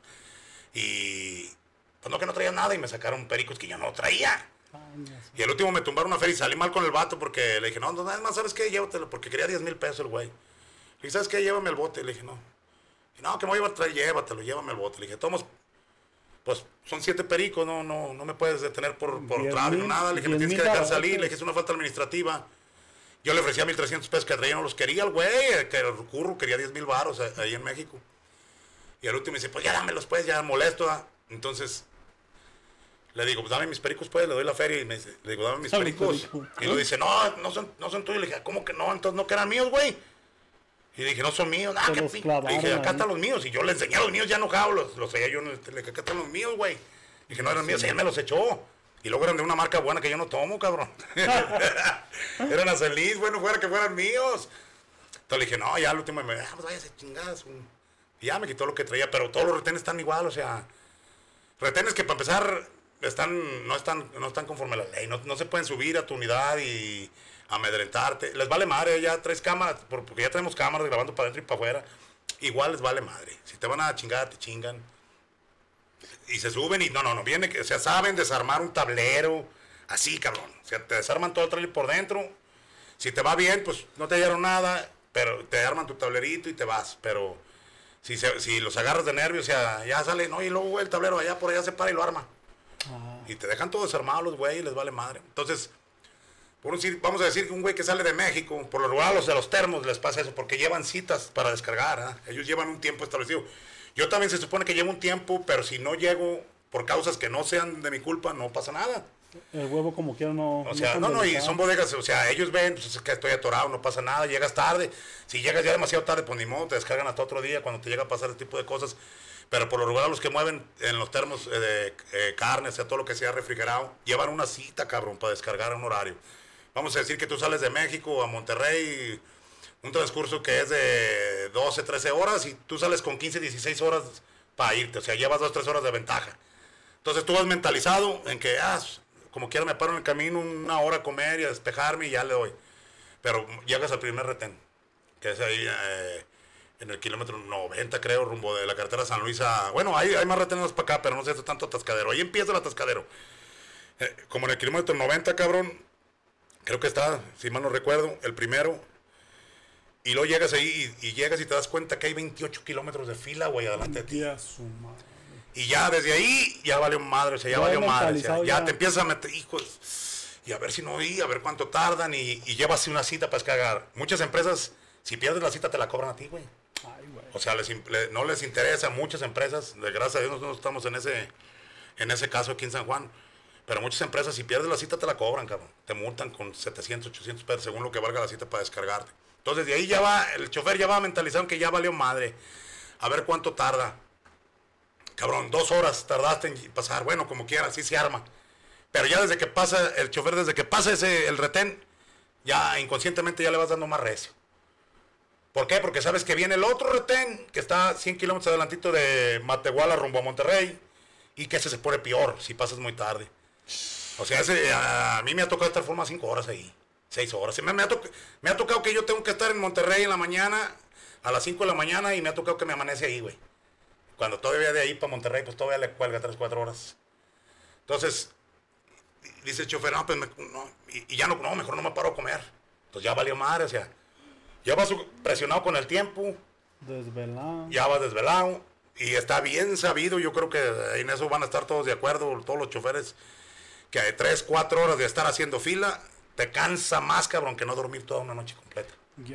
Y pues no, que no traía nada y me sacaron pericos que yo no traía. Y el último me tumbaron una feria y salí mal con el vato porque le dije, no, nada más, ¿sabes qué? Llévatelo, porque quería 10,000 pesos el güey. Le dije, ¿sabes qué? Llévame el bote. Le dije, no. Y no, que me voy a llevar, llévatelo, llévame el bote. Le dije, tomos, pues son 7 pericos, no me puedes detener por tráfico, nada. Le dije, me tienes que dejar salir. Le dije, es una falta administrativa. Yo le ofrecía 1,300 pesos que traía, no los quería el güey, que el curro quería 10,000 varos ahí en México. Y al último me dice, pues ya dámelos, pues, ya molesto, ¿verdad? Entonces le digo, pues dame mis pericos, pues, le doy la feria y le digo, dame mis pericos. Y lo dice, no son tuyos. Le dije, ¿cómo que no? Entonces no que eran míos, güey. Y le dije, no son míos. Le dije, acá están los míos. Y yo le enseñé a los míos ya enojado, los veía yo, le dije, acá están los míos, güey. Le dije, no eran míos, y él me los echó. Y luego eran de una marca buena que yo no tomo, cabrón. Eran Azelis, bueno, fuera que fueran míos. Entonces le dije, no, ya al último me dijo, pues váyase chingadas. Y ya me quitó lo que traía, pero todos los retenes están igual, o sea, retenes que para empezar no están conforme a la ley, no se pueden subir a tu unidad y amedrentarte. Les vale madre, ya traes cámaras, porque ya tenemos cámaras grabando para adentro y para afuera. Igual les vale madre. Si te van a chingar, te chingan. Y se suben y no viene, o sea, saben desarmar un tablero, así, cabrón. O sea, te desarman todo el trailer por dentro. Si te va bien, pues no te dieron nada, pero te arman tu tablerito y te vas. Pero si los agarras de nervios, o sea, ya sale, no, y luego el tablero allá por allá se para y lo arma. Y te dejan todo desarmado los güeyes, les vale madre. Entonces, vamos a decir que un güey que sale de México, por lo regular los de los termos les pasa eso, porque llevan citas para descargar, ¿eh? Ellos llevan un tiempo establecido. Yo también se supone que llevo un tiempo, pero si no llego por causas que no sean de mi culpa, no pasa nada. El huevo como quiera no... O sea, no, y son bodegas, o sea, ellos ven, pues es que estoy atorado, no pasa nada, llegas tarde. Si llegas ya demasiado tarde, pues ni modo, te descargan hasta otro día cuando te llega a pasar ese tipo de cosas. Pero por lo regular los que mueven en los termos de carne, o sea, todo lo que sea refrigerado, llevan una cita, cabrón, para descargar a un horario. Vamos a decir que tú sales de México a Monterrey, un transcurso que es de 12, 13 horas, y tú sales con 15, 16 horas para irte, o sea, llevas 2, 3 horas de ventaja. Entonces tú vas mentalizado en que, como quiera me paro en el camino una hora a comer y a despejarme y ya le doy. Pero llegas al primer retén, que es ahí en el kilómetro 90, creo, rumbo de la carretera San Luis a... Bueno, hay más retenes para acá, pero no sé si es tanto atascadero. Ahí empieza el atascadero. Como en el kilómetro 90, cabrón, creo que está, si mal no recuerdo, el primero. Y luego llegas ahí y llegas y te das cuenta que hay 28 kilómetros de fila, güey, adelante de ti. Y ya desde ahí, ya valió madre, o sea, ya valió madre. O sea, ya te empiezas a meter, hijos, y a ver si no oí, a ver cuánto tardan, y llevas una cita para descargar. Muchas empresas, si pierdes la cita, te la cobran a ti, güey. O sea, no les interesa, muchas empresas, de gracias a Dios nosotros no estamos en ese caso aquí en San Juan, pero muchas empresas, si pierdes la cita, te la cobran, cabrón. Te multan con 700, 800 pesos, según lo que valga la cita para descargarte. Entonces, de ahí ya va, el chofer ya va mentalizado en que ya valió madre. A ver cuánto tarda. Cabrón, 2 horas tardaste en pasar. Bueno, como quiera, así se arma. Pero ya desde que pasa, el chofer, desde que pasa el retén, ya inconscientemente ya le vas dando más recio. ¿Por qué? Porque sabes que viene el otro retén, que está 100 kilómetros adelantito de Matehuala rumbo a Monterrey, y que ese se pone peor si pasas muy tarde. O sea, a mí me ha tocado estar forma 5 horas ahí, 6 horas. Me ha tocado que yo tengo que estar en Monterrey en la mañana, a las 5 de la mañana, y me ha tocado que me amanece ahí, güey. Cuando todavía de ahí para Monterrey, pues todavía le cuelga 3, 4 horas. Entonces, dice el chofer, no, pues ya no, mejor no me paro a comer. Entonces ya valió madre, o sea, ya vas presionado con el tiempo. Desvelado. Ya vas desvelado. Y está bien sabido, yo creo que en eso van a estar todos de acuerdo, todos los choferes, que hay 3, 4 horas de estar haciendo fila, te cansa más, cabrón, que no dormir toda una noche completa.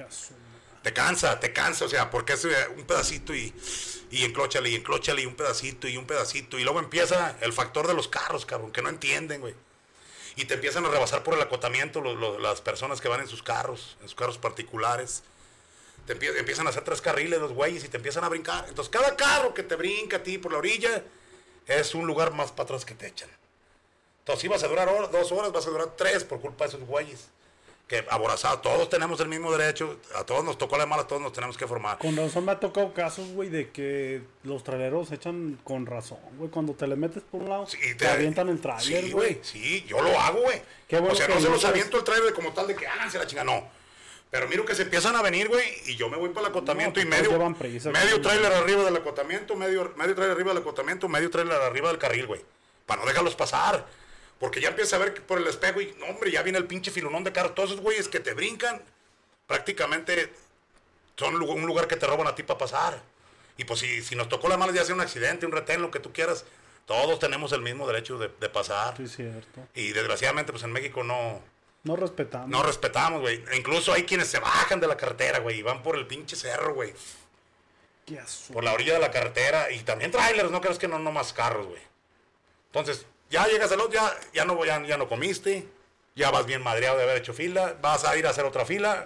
Te cansa, o sea, porque es un pedacito y enclóchale, y un pedacito, y luego empieza el factor de los carros, cabrón, que no entienden, güey. Y te empiezan a rebasar por el acotamiento las personas que van en sus carros particulares. Te empiezan a hacer 3 carriles los güeyes y te empiezan a brincar. Entonces cada carro que te brinca a ti por la orilla es un lugar más para atrás que te echan. Entonces si vas a durar 2 horas, vas a durar 3 por culpa de esos güeyes. Que aborazados, todos tenemos el mismo derecho, a todos nos tocó la mala, a todos nos tenemos que formar. Con razón me ha tocado casos, güey, de que los traileros echan con razón, güey. Cuando te le metes por un lado, sí, te avientan el trailer, sí, güey. Sí, yo lo hago, güey. Bueno, o sea, no se los aviento el trailer como tal de que háganse la chinga, no. Pero miro que se empiezan a venir, güey, y yo me voy para el acotamiento y medio trailer arriba del acotamiento, medio trailer arriba del acotamiento, medio trailer arriba del carril, güey. Para no dejarlos pasar. Porque ya empieza a ver por el espejo y, no, hombre, ya viene el pinche filonón de carro. Todos esos güeyes que te brincan, prácticamente son un lugar que te roban a ti para pasar. Y pues si nos tocó la mala ya sea un accidente, un retén, lo que tú quieras, todos tenemos el mismo derecho de pasar. Sí, cierto. Y desgraciadamente, pues en México no respetamos. No respetamos, güey. E incluso hay quienes se bajan de la carretera, güey, y van por el pinche cerro, güey. Qué azul. Por la orilla de la carretera. Y también trailers, no crees que no más carros, güey. Entonces, ya llegas al otro, ya no comiste, ya vas bien madreado de haber hecho fila, vas a ir a hacer otra fila.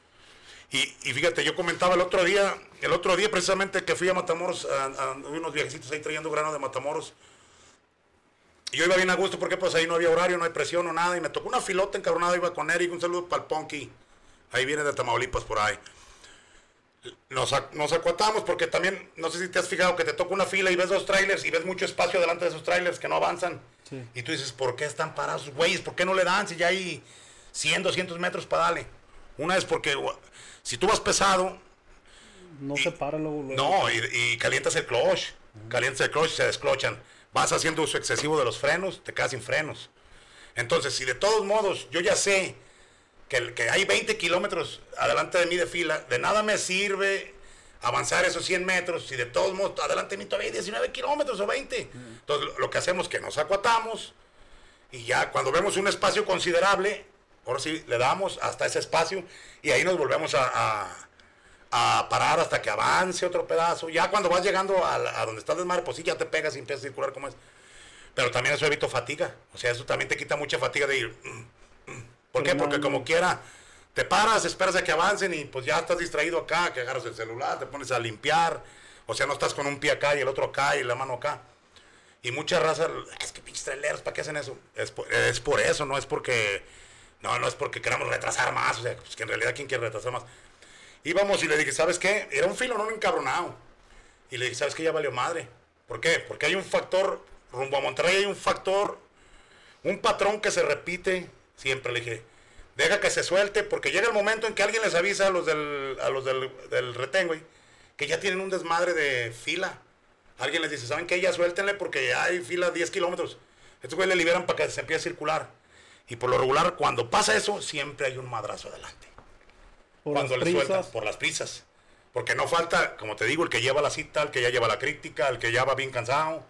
Y fíjate, yo comentaba el otro día precisamente que fui a Matamoros, a unos viajecitos ahí trayendo grano de Matamoros. Y yo iba bien a gusto porque pues ahí no había horario, no hay presión o nada. Y me tocó una filota encabronada, iba con Eric, un saludo para el Ponky. Ahí viene de Tamaulipas por ahí. Nos acuatamos porque también, no sé si te has fijado que te toca una fila y ves 2 trailers y ves mucho espacio delante de esos trailers que no avanzan. Sí. Y tú dices, ¿por qué están parados, güeyes? ¿Por qué no le dan si ya hay 100, 200 metros para darle? Una es porque si tú vas pesado... No se para luego. No, y calientas el clutch. Calientas el clutch y se desclochan. Vas haciendo uso excesivo de los frenos, te quedas sin frenos. Entonces, si de todos modos yo ya sé que hay 20 kilómetros adelante de mí de fila, de nada me sirve avanzar esos 100 metros si de todos modos adelante de mí todavía hay 19 kilómetros o 20. Entonces lo que hacemos es que nos acuatamos y ya cuando vemos un espacio considerable, ahora sí le damos hasta ese espacio y ahí nos volvemos a parar hasta que avance otro pedazo. Ya cuando vas llegando a donde está el desmadre, pues sí, ya te pegas y empiezas a circular como es. Pero también eso evito fatiga. O sea, eso también te quita mucha fatiga de ir. ¿Por qué? Pero Porque no, como no. quiera, te paras, esperas a que avancen y pues ya estás distraído acá, que agarras el celular, te pones a limpiar. O sea, no estás con un pie acá y el otro acá y la mano acá. Y mucha raza, es que pinches traileros, ¿para qué hacen eso? Es por eso, no es porque... No es porque queramos retrasar más. O sea, pues que en realidad, ¿quién quiere retrasar más? Íbamos y le dije, ¿sabes qué? Era un filo, no un encabronado. Y le dije, ¿sabes qué? Ya valió madre. ¿Por qué? Porque hay un factor, rumbo a Monterrey hay un factor, un patrón que se repite siempre. Le dije, deja que se suelte, porque llega el momento en que alguien les avisa a los del retén, güey, que ya tienen un desmadre de fila. Alguien les dice, ¿saben qué? Ya suéltenle porque ya hay fila 10 kilómetros. Estos güey le liberan para que se empiece a circular. Y por lo regular, cuando pasa eso, siempre hay un madrazo adelante. Por Cuando las le sueltan, prisas. por las prisas. Porque no falta, como te digo, el que lleva la cita, el que ya lleva la crítica, el que ya va bien cansado.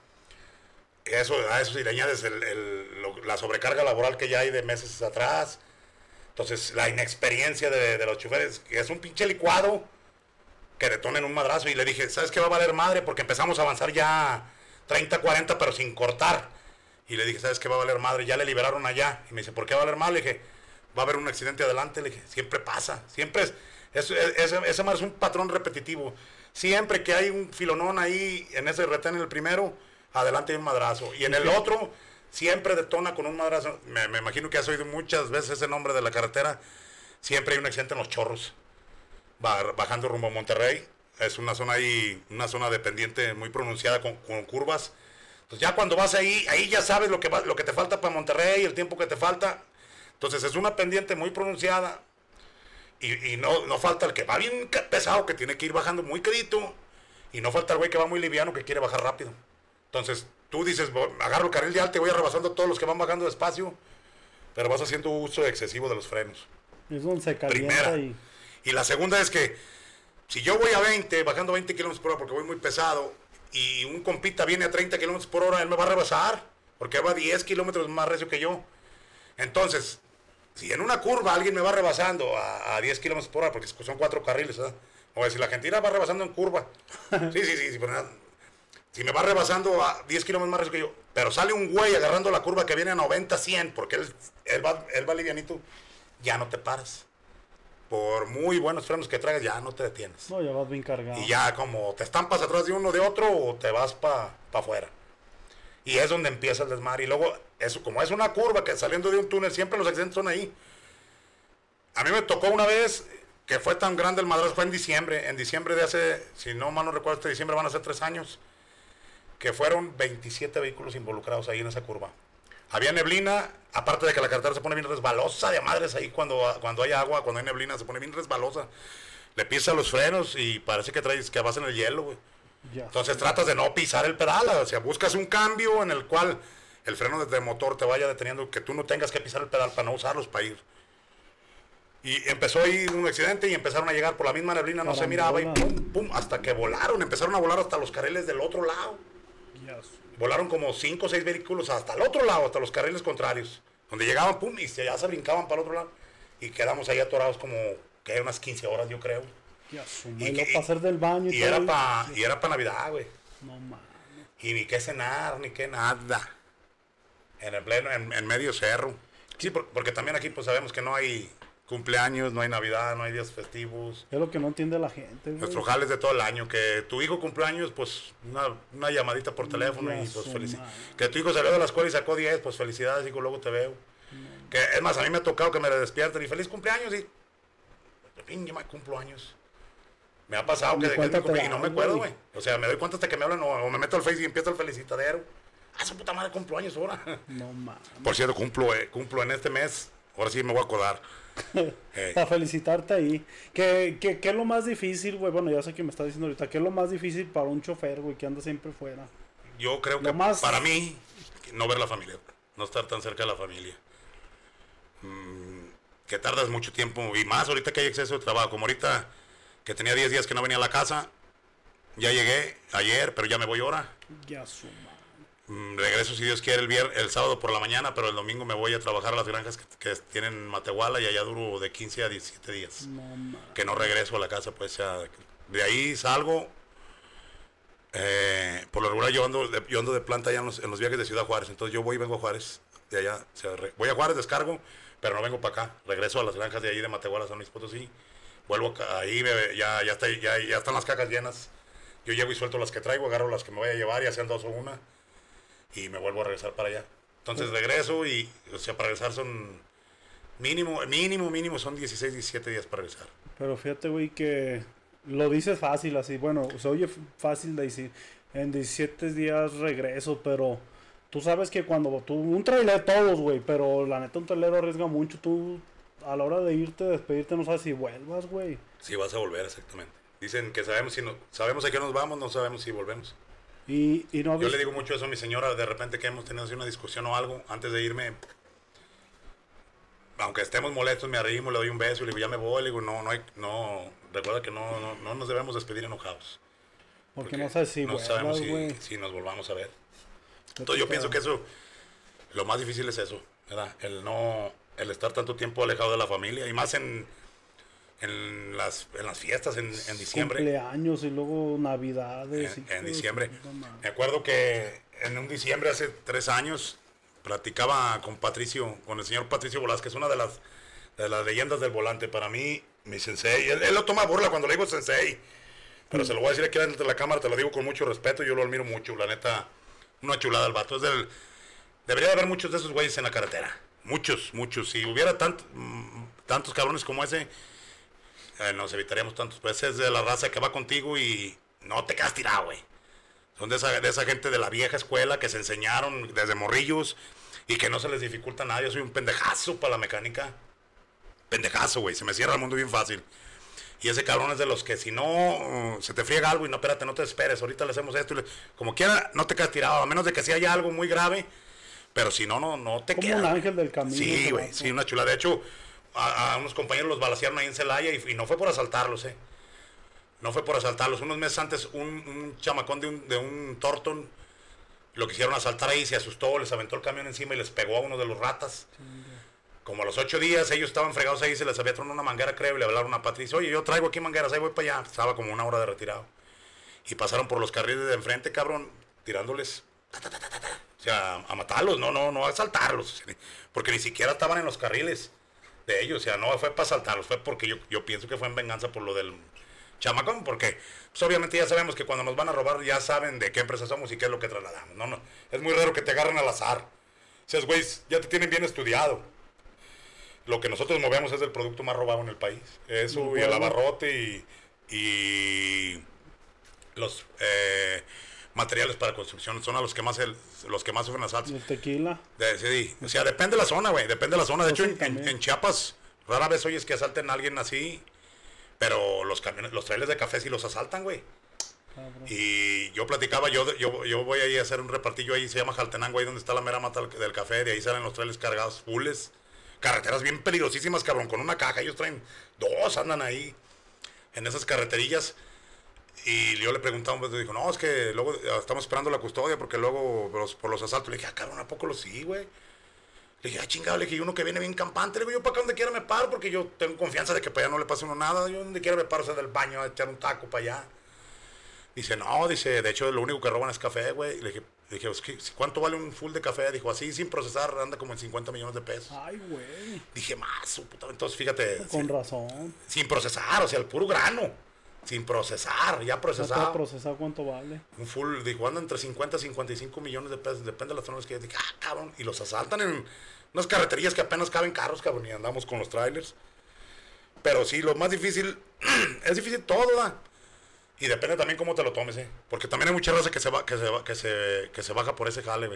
A eso si le añades la sobrecarga laboral que ya hay de meses atrás. Entonces, la inexperiencia de los choferes, que es un pinche licuado que detonen un madrazo. Y le dije, ¿sabes qué va a valer madre? Porque empezamos a avanzar ya 30, 40, pero sin cortar. Y le dije, ¿sabes qué va a valer madre? Ya le liberaron allá. Y me dice, ¿por qué va a valer madre? Le dije, va a haber un accidente adelante. Le dije, siempre pasa. Siempre ese madre es un patrón repetitivo. Siempre que hay un filonón ahí en ese retén en el primero, adelante hay un madrazo. Y en el otro, siempre detona con un madrazo. Me imagino que has oído muchas veces ese nombre de la carretera. Siempre hay un accidente en Los Chorros. Bajando rumbo a Monterrey. Es una zona ahí, una zona de pendiente muy pronunciada con curvas. Entonces ya cuando vas ahí ya sabes lo que te falta para Monterrey, el tiempo que te falta. Entonces es una pendiente muy pronunciada. Y no falta el que va bien pesado, que tiene que ir bajando muy quedito. Y no falta el güey que va muy liviano, que quiere bajar rápido. Entonces tú dices, agarro el carril de alta y voy rebasando a todos los que van bajando despacio. Pero vas haciendo uso excesivo de los frenos. Es donde se calienta Primera. y... Y la segunda es que si yo voy a 20, bajando 20 kilómetros por hora porque voy muy pesado, y un compita viene a 30 kilómetros por hora, él me va a rebasar, porque va 10 kilómetros más recio que yo. Entonces, si en una curva alguien me va rebasando a 10 kilómetros por hora, porque son 4 carriles, ¿verdad? O si la Argentina va rebasando en curva. Sí, pero nada. Si me va rebasando a 10 kilómetros más recio que yo, pero sale un güey agarrando la curva que viene a 90, 100, porque él va livianito, ya no te paras. Por muy buenos frenos que traigas, ya no te detienes. No, ya vas bien cargado. Y ya como te estampas atrás de uno de otro o te vas para afuera. Y es donde empieza el desmadre. Y luego, como es una curva que saliendo de un túnel, siempre los accidentes son ahí. A mí me tocó una vez que fue tan grande el madrazo, fue en diciembre. En diciembre de hace, si no mal no recuerdo, este diciembre van a ser 3 años. Que fueron 27 vehículos involucrados ahí en esa curva. Había neblina, aparte de que la carretera se pone bien resbalosa de madres ahí cuando hay agua, cuando hay neblina, se pone bien resbalosa. Le pisas los frenos y parece que vas en el hielo, güey. Ya. Entonces tratas de no pisar el pedal, o sea, buscas un cambio en el cual el freno de motor te vaya deteniendo, que tú no tengas que pisar el pedal para no usarlos, para ir. Y empezó ahí un accidente y empezaron a llegar por la misma neblina, no se miraba y pum, hasta que volaron, empezaron a volar hasta los carriles del otro lado. Yes. Volaron como 5 o 6 vehículos hasta el otro lado, hasta los carriles contrarios. Donde llegaban, pum, y ya se brincaban para el otro lado. Y quedamos ahí atorados como, que unas 15 horas, yo creo. Yes. Y lo para hacer del baño Y todo era eso. para Navidad, güey. No mames. Y ni qué cenar, ni qué nada. En el pleno, en medio cerro. Sí, porque también aquí pues sabemos que no hay cumpleaños, no hay Navidad, no hay días festivos. Es lo que no entiende la gente, güey. Nuestro jale es de todo el año. Que tu hijo cumpleaños, pues una llamadita por teléfono y pues que tu hijo salió de la escuela y sacó 10, pues felicidades, hijo, luego te veo. Que es más, a mí me ha tocado que me despierten y feliz cumpleaños y... Yo me cumplo años. Me ha pasado que y no me acuerdo, güey. O sea, me doy cuenta hasta que me hablan o me meto al Face y empiezo el felicitadero. Ah, su puta madre, cumplo años ahora. No mames. Por cierto, cumplo en este mes. Ahora sí me voy a acordar. Para felicitarte ahí. ¿Qué es lo más difícil, güey? Bueno, ya sé que me estás diciendo ahorita. ¿Qué es lo más difícil para un chofer, güey, que anda siempre fuera? Yo creo que para mí, no ver la familia. No estar tan cerca de la familia. Que tardas mucho tiempo. Y más ahorita que hay exceso de trabajo. Como ahorita que tenía 10 días que no venía a la casa. Ya llegué ayer, pero ya me voy ahora. Ya su madre. Regreso si Dios quiere el sábado por la mañana, pero el domingo me voy a trabajar a las granjas que tienen en Matehuala y allá duro de 15 a 17 días. No mames. Que no regreso a la casa, pues ya, de ahí salgo Por lo regular yo ando de planta allá en los viajes de Ciudad Juárez. Entonces yo voy y vengo a Juárez. De allá, voy a Juárez, descargo, pero no vengo para acá. Regreso a las granjas de ahí de Matehuala, San Luis Potosí. Vuelvo acá, ahí, ya están las cajas llenas. Yo llego y suelto las que traigo, agarro las que me voy a llevar, ya sean 2 o 1. Y me vuelvo a regresar para allá. Entonces regreso y, o sea, para regresar son mínimo son 16, 17 días para regresar. Pero fíjate, güey, que lo dices fácil así. Bueno, se oye fácil de decir. En 17 días regreso, pero tú sabes que cuando tú... Un trailer todos, güey, pero la neta un trailer arriesga mucho. Tú a la hora de irte, despedirte, no sabes si vuelvas, güey. Si vas a volver, exactamente. Dicen que sabemos a qué nos vamos, no sabemos si volvemos. Y no Yo le digo mucho eso a mi señora, de repente que hemos tenido así una discusión o algo, antes de irme, aunque estemos molestos, me arrimo, le doy un beso y le digo, ya me voy, le digo, recuerda que no nos debemos despedir enojados. Porque no sabes si no vuelvas, sabemos güey. si nos volvamos a ver. Entonces yo pienso que eso, lo más difícil es eso, ¿verdad? El estar tanto tiempo alejado de la familia, y más en las fiestas en diciembre. Cumpleaños y luego navidades. En diciembre. Me acuerdo que en un diciembre hace 3 años platicaba con el señor Patricio Velázquez, una de las leyendas del volante. Para mí, mi sensei, él lo toma burla cuando le digo sensei, pero se lo voy a decir aquí delante de la cámara, te lo digo con mucho respeto, yo lo admiro mucho, la neta, una chulada el vato. Debería de haber muchos de esos güeyes en la carretera, muchos. Si hubiera tantos cabrones como ese, nos evitaríamos tantos. Pues es de la raza que va contigo y no te quedas tirado, güey. Son de esa gente de la vieja escuela que se enseñaron desde morrillos y que no se les dificulta nada. Yo soy un pendejazo para la mecánica. Pendejazo, güey. Se me cierra el mundo bien fácil. Y ese cabrón es de los que si no se te friega algo y no, espérate, no te esperes, ahorita le hacemos esto. Como quiera, no te quedas tirado, a menos de que si haya algo muy grave. Pero si no te quedas. Como un ángel del camino. Sí, güey. Sí, una chula. De hecho, a unos compañeros los balacearon ahí en Celaya y no fue por asaltarlos, No fue por asaltarlos. Unos meses antes, un chamacón de un Thornton lo quisieron asaltar ahí, se asustó, les aventó el camión encima y les pegó a uno de los ratas. Como a los 8 días ellos estaban fregados ahí, se les había tronado una manguera, creo, y le hablaron a Patricio, oye, yo traigo aquí mangueras, ahí voy para allá. Estaba como 1 hora de retirado. Y pasaron por los carriles de enfrente, cabrón, tirándoles, o sea, a matarlos, no a asaltarlos, porque ni siquiera estaban en los carriles de ellos, o sea, no fue para asaltarlos, fue porque yo pienso que fue en venganza por lo del chamacón, porque pues obviamente ya sabemos que cuando nos van a robar ya saben de qué empresa somos y qué es lo que trasladamos. No, es muy raro que te agarren al azar. Esos güeyes ya te tienen bien estudiado. Lo que nosotros movemos es el producto más robado en el país. Eso, bueno. Y el abarrote y los materiales para construcción son a los que más sufren asaltos. ¿Y el tequila? Sí, o sea, depende de la zona, güey, depende de la zona. De hecho, en Chiapas rara vez oyes que asalten a alguien así, pero los trailers de café sí los asaltan, güey. Y yo platicaba, yo voy ahí a hacer un repartillo ahí, se llama Jaltenango, ahí donde está la mera mata del café, de ahí salen los trailers cargados, fulles, carreteras bien peligrosísimas, cabrón, con una caja, ellos traen 2, andan ahí en esas carreterillas. Y yo le preguntaba, pues, dijo, no, es que luego estamos esperando la custodia porque luego por los asaltos. Le dije, cabrón, ¿a poco lo sí, güey? Le dije, chingado, le dije, uno que viene bien campante, le digo, yo para acá donde quiera me paro porque yo tengo confianza de que para allá no le pase uno nada. Yo donde quiera me paro, o sea, del baño a echar un taco para allá. Dice, no, de hecho lo único que roban es café, güey. Le dije, ¿cuánto vale un full de café? Dijo, así sin procesar anda como en 50 millones de pesos. Ay, güey. Dije, más, su puta. Entonces, fíjate. Con razón. Sin procesar, o sea, el puro grano. Sin procesar, ya procesado. ¿No procesado cuánto vale? Un full, dijo, anda entre 50 y 55 millones de pesos, depende de las zonas que dije, cabrón, y los asaltan en unas carreterías que apenas caben carros, cabrón, y andamos con los trailers. Pero sí, lo más difícil, es difícil todo, ¿verdad? Y depende también cómo te lo tomes, porque también hay mucha raza que se baja por ese jale, güey.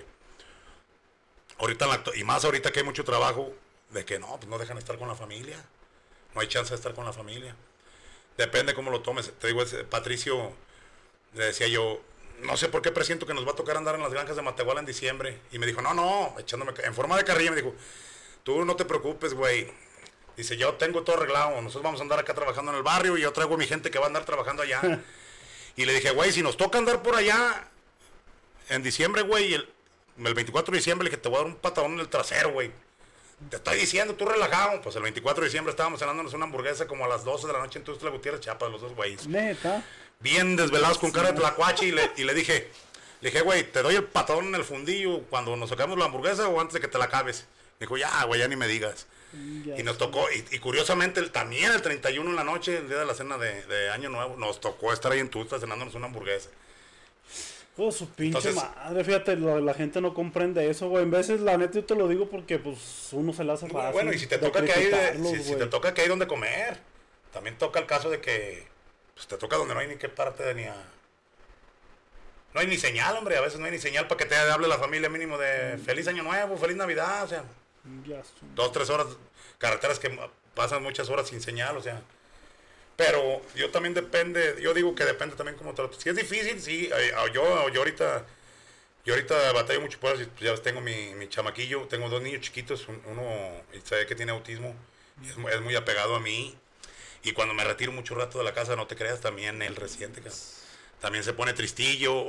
Ahorita, y más ahorita que hay mucho trabajo, de que no, pues no dejan estar con la familia, no hay chance de estar con la familia. Depende cómo lo tomes. Te digo, Patricio, le decía yo, no sé por qué presiento que nos va a tocar andar en las granjas de Matehuala en diciembre. Y me dijo, no, echándome en forma de carrilla, me dijo, tú no te preocupes, güey. Dice, yo tengo todo arreglado, nosotros vamos a andar acá trabajando en el barrio y yo traigo a mi gente que va a andar trabajando allá. Y le dije, güey, si nos toca andar por allá en diciembre, güey, el 24 de diciembre, le dije, te voy a dar un patadón en el trasero, güey. Te estoy diciendo, tú relajado. Pues el 24 de diciembre estábamos cenándonos una hamburguesa como a las 12 de la noche en Tuxtla Gutiérrez, Chiapas, los dos güeyes. Neta. bien desvelados con cara de tlacuache y le dije, güey, ¿te doy el patadón en el fundillo cuando nos sacamos la hamburguesa o antes de que te la acabes? Me dijo, ya, güey, ya ni me digas. Y nos tocó, y curiosamente también el 31 en la noche, el día de la cena de Año Nuevo, nos tocó estar ahí en Tusta cenándonos una hamburguesa. Oh, su pinche madre, fíjate, la gente no comprende eso, güey. En veces, la neta, yo te lo digo porque, pues, uno se la hace fácil. Bueno, y si te toca que hay, si te toca que hay donde comer, también toca el caso de que, pues, te toca donde no hay ni qué parte ni a... No hay ni señal, hombre, a veces no hay ni señal para que te hable la familia mínimo de feliz Año Nuevo, feliz Navidad, o sea, 2, 3 horas, carreteras que pasan muchas horas sin señal, o sea, pero yo también yo digo que depende también cómo te lo... Si es difícil, sí, yo ahorita batallo mucho por eso, ya tengo mi chamaquillo, tengo 2 niños chiquitos, uno sabe que tiene autismo, y es muy apegado a mí, y cuando me retiro mucho rato de la casa, no te creas, también él reciente, también se pone tristillo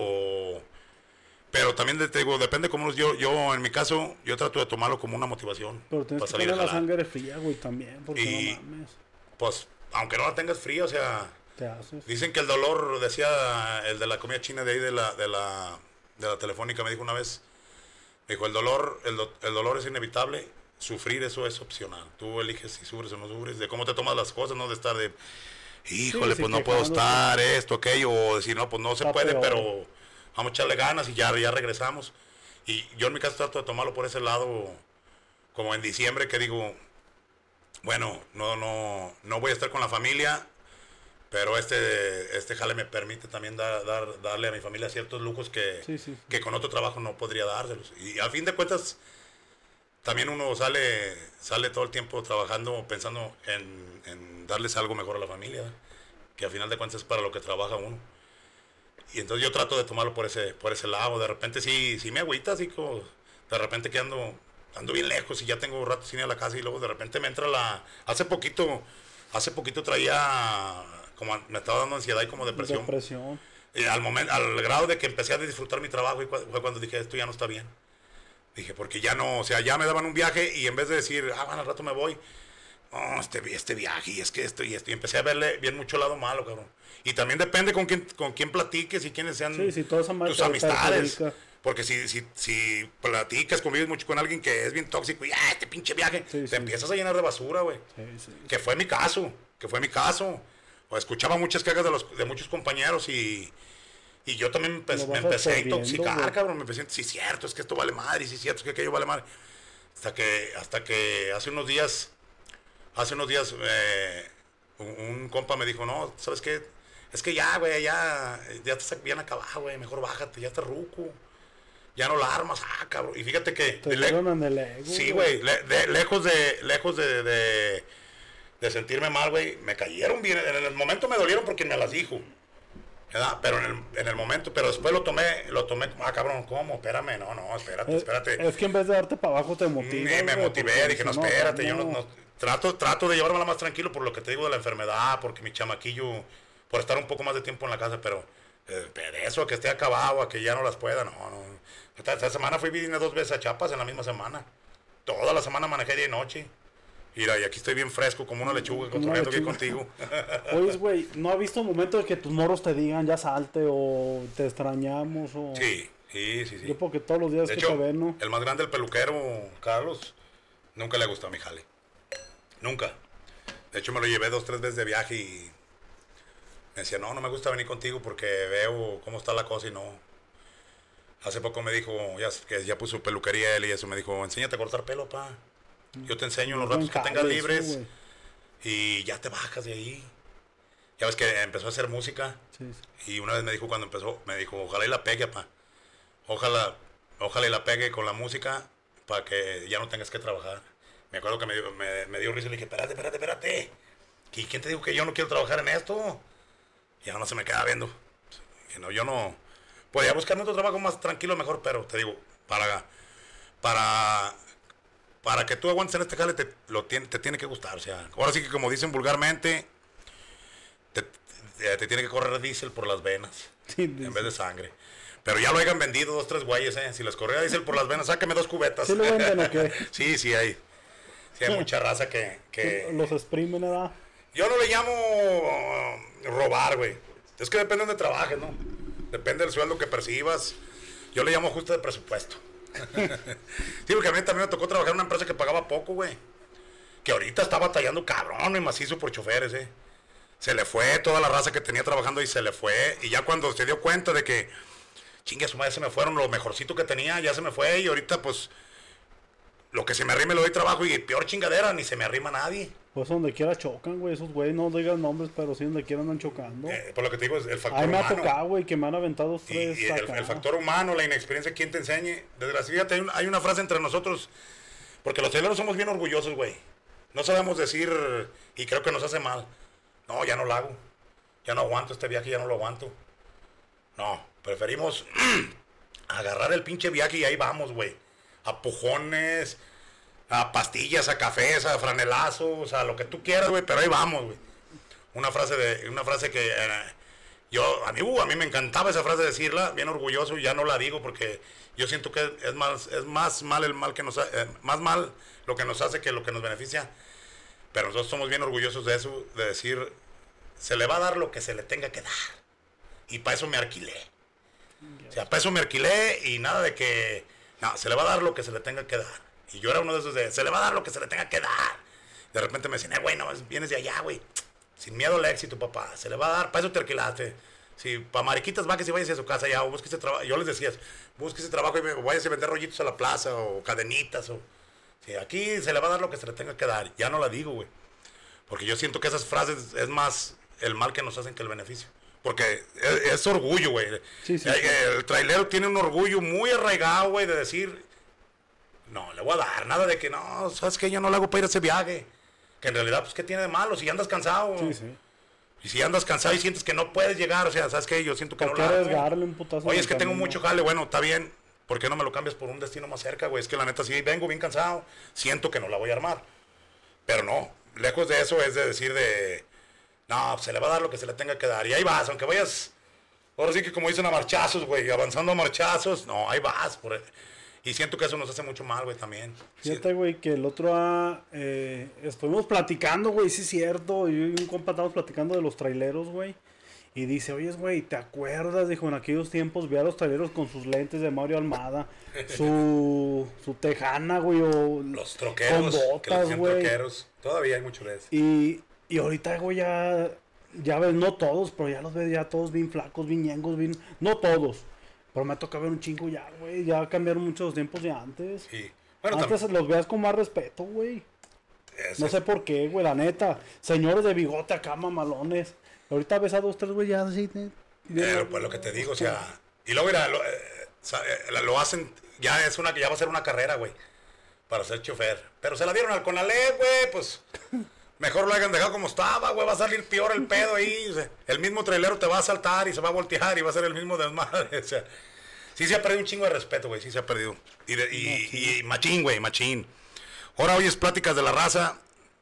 pero también te digo, depende cómo yo en mi caso yo trato de tomarlo como una motivación. Pero tienes que tener la sangre fría, güey, también, porque no mames. Pues aunque no la tengas fría, o sea, te haces. Dicen que el dolor, decía el de la comida china de ahí de la telefónica, me dijo una vez, me dijo, el dolor es inevitable, sufrir eso es opcional, tú eliges si sufres o no sufres, de cómo te tomas las cosas, no de estar de híjole, sí, pues no puedo estar, esto, aquello, o decir, no, pues no se puede, pero vamos a echarle ganas y ya regresamos. Y yo en mi caso trato de tomarlo por ese lado, como en diciembre, que digo, bueno, no voy a estar con la familia, pero este jale me permite también darle a mi familia ciertos lujos que con otro trabajo no podría dárselos. Y a fin de cuentas, también uno sale todo el tiempo trabajando, pensando en darles algo mejor a la familia, que a final de cuentas es para lo que trabaja uno. Y entonces yo trato de tomarlo por ese lado. De repente sí me agüita, así como de repente que ando bien lejos y ya tengo rato sin ir a la casa y luego de repente me entra hace poquito traía, como me estaba dando ansiedad y como depresión. Al grado de que empecé a disfrutar mi trabajo y fue cuando dije, esto ya no está bien. Dije, porque ya no, o sea, ya me daban un viaje y en vez de decir, bueno, al rato me voy, no, este viaje y es que esto y esto, y empecé a verle bien mucho lado malo, cabrón. Y también depende con quién platiques y quiénes sean tus amistades. Porque si platicas, convives mucho con alguien que es bien tóxico y este pinche viaje, te empiezas a llenar de basura, güey. Que fue mi caso. O escuchaba muchas quejas de muchos compañeros y yo también me empecé a intoxicar, cabrón. Me empecé a decir, sí, cierto, es que esto vale madre, y sí, cierto, es que aquello vale madre. Hasta que hace unos días un compa me dijo, no, ¿sabes qué? Es que ya, güey, ya estás bien acabado, güey, mejor bájate, ya estás ruco. Ya no la armas, cabrón. Y fíjate que... Te dieron en el ego. Sí, güey, lejos de sentirme mal, güey, me cayeron bien. En el momento me dolieron porque me las dijo. ¿Verdad? Pero en el momento, pero después lo tomé, cabrón, ¿cómo? Espérame, no, espérate. Es que en vez de darte para abajo te motivé. Me motivé, dije, no, espérate, yo no trato de llevármela más tranquilo por lo que te digo de la enfermedad, porque mi chamaquillo, por estar un poco más de tiempo en la casa, pero eso, a que esté acabado, a que ya no las pueda, no. Esta semana vine 2 veces a Chiapas en la misma semana. Toda la semana manejé día y noche. Mira, y aquí estoy bien fresco, como una lechuga, cotorreando aquí contigo. Oye, güey, ¿no has visto momentos de que tus morros te digan ya salte o te extrañamos? O... Sí. Yo porque todos los días de que hecho, te ven, ¿no? El más grande, el peluquero, Carlos, nunca le gustó a mi jale. Nunca. De hecho, me lo llevé 2, 3 veces de viaje y me decía, no me gusta venir contigo porque veo cómo está la cosa y no. Hace poco me dijo, que ya puso peluquería él y eso, me dijo, enséñate a cortar pelo, pa. Yo te enseño en los ratos que tengas libres y ya te bajas de ahí. Ya ves que empezó a hacer música y una vez me dijo cuando empezó, me dijo, ojalá y la pegue, pa. Ojalá y la pegue con la música para que ya no tengas que trabajar. Me acuerdo que me dio risa y le dije, espérate. ¿Y quién te dijo que yo no quiero trabajar en esto? Ya no se me queda viendo. Dije, no, yo no... Podría buscarme otro trabajo más tranquilo, mejor, pero te digo, para que tú aguantes en este jale te tiene que gustar. O sea, ahora sí que como dicen vulgarmente, te tiene que correr diésel por las venas en vez de sangre. Pero ya lo hayan vendido 2, 3 güeyes, Si les corría diésel por las venas, sáqueme 2 cubetas. ¿Sí lo venden o qué? Sí hay mucha raza que... Los exprimen, ¿verdad? Yo no le llamo robar, güey. Es que depende de donde trabajes, ¿no? Depende del sueldo que percibas. Yo le llamo ajuste de presupuesto. Sí, porque a mí también me tocó trabajar en una empresa que pagaba poco, güey. Que ahorita está batallando cabrón y macizo por choferes, Se le fue toda la raza que tenía trabajando y se le fue. Y ya cuando se dio cuenta de que, chingue su madre, se me fueron lo mejorcito que tenía, ya se me fue. Y ahorita, pues, lo que se me arrime le doy trabajo y peor chingadera, ni se me arrima nadie. Pues donde quiera chocan, güey, esos güeyes, no digan nombres, pero sí donde quiera andan chocando. Por lo que te digo, es el factor Ahí me humano. ha tocado, güey, que me han aventado tres Y el factor humano, la inexperiencia, ¿quién te enseñe? Desgraciadamente hay una frase entre nosotros, porque los traileros somos bien orgullosos, güey. No sabemos decir, y creo que nos hace mal, no, ya no lo hago, ya no aguanto este viaje, ya no lo aguanto. No, preferimos agarrar el pinche viaje y ahí vamos, güey. A pujones, a pastillas, a cafés, a franelazos, a lo que tú quieras, güey, pero ahí vamos, güey. Una frase que a mí me encantaba esa frase decirla, bien orgulloso, y ya no la digo porque yo siento que es más mal el mal que más mal lo que nos hace que lo que nos beneficia. Pero nosotros somos bien orgullosos de eso, de decir, se le va a dar lo que se le tenga que dar. Y para eso me alquilé. O sea, para eso me alquilé y nada de que, no, se le va a dar lo que se le tenga que dar. Y yo era uno de esos se le va a dar lo que se le tenga que dar. De repente me decían, güey, no, vienes de allá, güey. Sin miedo al éxito, papá. Se le va a dar, para eso te alquilaste. Si para mariquitas va que si vayas a su casa ya, o busque ese trabajo. Yo les decía, busque ese trabajo y vayas a vender rollitos a la plaza o cadenitas. Si aquí se le va a dar lo que se le tenga que dar. Ya no la digo, güey. Porque yo siento que esas frases es más el mal que nos hacen que el beneficio. Porque es orgullo, güey. Sí. El trailero tiene un orgullo muy arraigado, güey, de decir, no, le voy a dar. Nada de que, no, ¿sabes qué? Yo no le hago para ir a ese viaje. Que en realidad, pues, ¿qué tiene de malo? Si ya andas cansado. Sí. Y si andas cansado y sientes que no puedes llegar, o sea, ¿sabes qué? Yo siento que no lo hago. Arriesgarle un putazo. Oye, es que tengo mucho jale. Bueno, está bien. ¿Por qué no me lo cambias por un destino más cerca, güey? Es que la neta, sí, vengo bien cansado. Siento que no la voy a armar. Pero no, lejos de eso es de decir no, se le va a dar lo que se le tenga que dar. Y ahí vas, aunque vayas, ahora sí que como dicen, a marchazos, güey, avanzando a marchazos. No, ahí vas. Y siento que eso nos hace mucho mal, güey, también. Fíjate, güey, que el otro estuvimos platicando, güey, sí es cierto. Yo y un compa estábamos platicando de los traileros, güey. Y dice, oye, güey, ¿te acuerdas? Dijo, en aquellos tiempos vi a los traileros con sus lentes de Mario Almada, su tejana, güey, o los troqueros, con botas, güey. Todavía hay mucho de eso. Y ahorita, güey, ya ves, no todos, pero ya los ves ya todos bien flacos, bien ñengos, no todos. Pero me toca ver un chingo ya, güey, ya cambiaron mucho los tiempos de antes. Sí. Bueno, antes los veas con más respeto, güey. No sé por qué, güey, la neta. Señores de bigote acá, mamalones. Ahorita ves a 2, 3, güey, ya así. Pues lo que te digo, o sea. Y luego, mira, lo hacen, ya va a ser una carrera, güey, para ser chofer. Pero se la dieron al Conalep, güey, pues. Mejor lo hayan dejado como estaba, güey, va a salir peor el pedo ahí. O sea, el mismo trailero te va a saltar y se va a voltear y va a ser el mismo desmadre. O sea, sí se ha perdido un chingo de respeto, güey, sí se ha perdido. Y machín, güey, machín. Ahora oyes pláticas de la raza